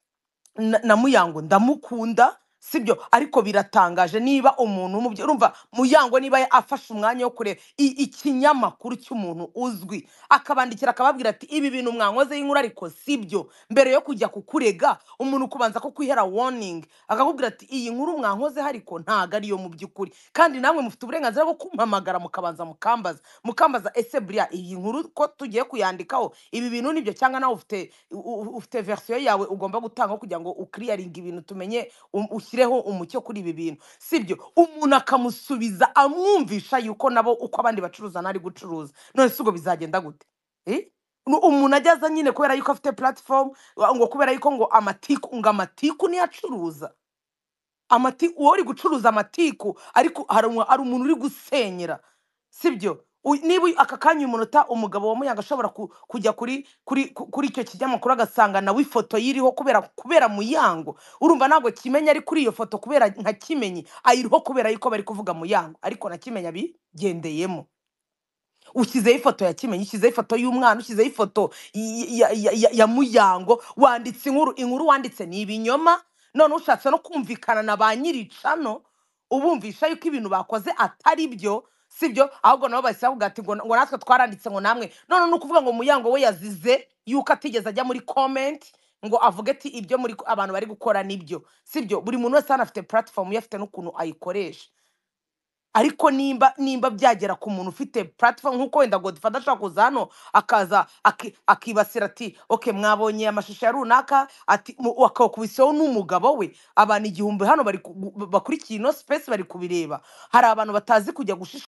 na na muyango ndamukunda sibyo ariko biratangaje niba umuntu w'umubyeyi urumva muyango niba afashe umwanya wo kureba i- ikinyamakuru cy'umuntu uzwi akabandikira akababwira ati ibi bintu mwankoze y'inkuru ariko sibyo mbere yo kujya kukurega umuntu kubanza ko kwihera warning akakubwira ati iyi nkuru mwankoze ariko ntago ariyo mu by'ukuri kandi namwe mufite uburenganzira bwo kumpamagara mukabanza mukambaza mukambaza ese buriya iyi nkuru ko tugiye kuyandikaho ibi bintu nibyo cyangwa nawe ufite u- u- ufite version yawe ugomba gutanga kugira ngo ukiriyaringe ibintu tumenye um- ushyireho umucyo kuri ibi bintu sibyo umuntu akamusubiza amwumvisha yuko nabo uko abandi bacuruza nari gucuruza none si ubwo bizagenda gute Eh? Nu- umuntu ajyaza nyine kubera yuko afite platform wa- ngo kubera yuko ngo amatiku ngo amatiku niyo acuruza amati uwo uri gucuruza amatiku ariko hari umu- hari umuntu uri gusenyera sibyo U- niba uyu- aka kanya uyu munota umugabo wa muyango ashobora ku- kujya kuri kuri ku- kuri icyo kinyamakuru agasanga nawe ifoto yiriho kubera kubera muyango urumva ntabwo kimenya ari kuri iyo foto kubera nka kimenyi ayiriho kubera yuko bari kuvuga muyango ariko na kimenya bigendeyemo ushyizeho ifoto ya kimenyi ushyizeho ifoto y'umwana ushyizeho ifoto y- ya, ya, ya, ya muyango wanditse inkuru inkuru wanditse ni ibinyoma none ushatse no kumvikana na ba nyiricano ubumvisha yuko ibintu bakoze atari byo sibyo ahubwo nabo bahise bavuga ati ngo ngo natwe twaranditse ngo namwe none ni ukuvuga ngo muyango we yazize yuko atigeze ajya muri comment ngo avuge ati ibyo muri abantu bari gukora nibyo sibyo buri muntu wese hano afite platform ye afite n'ukuntu ayikoresha ariko nimba nimba byagera ku muntu ufite platform nk'uko wenda Godfather ashaka kuza hano akaza aki- akibasira ati okay mwabonye amashusho ya runaka ati mu- akakubiseho n'umugabo we abantu igihumbi hano bari ku- bakurikiye ino space bari kubireba hari abantu batazi kujya gushisha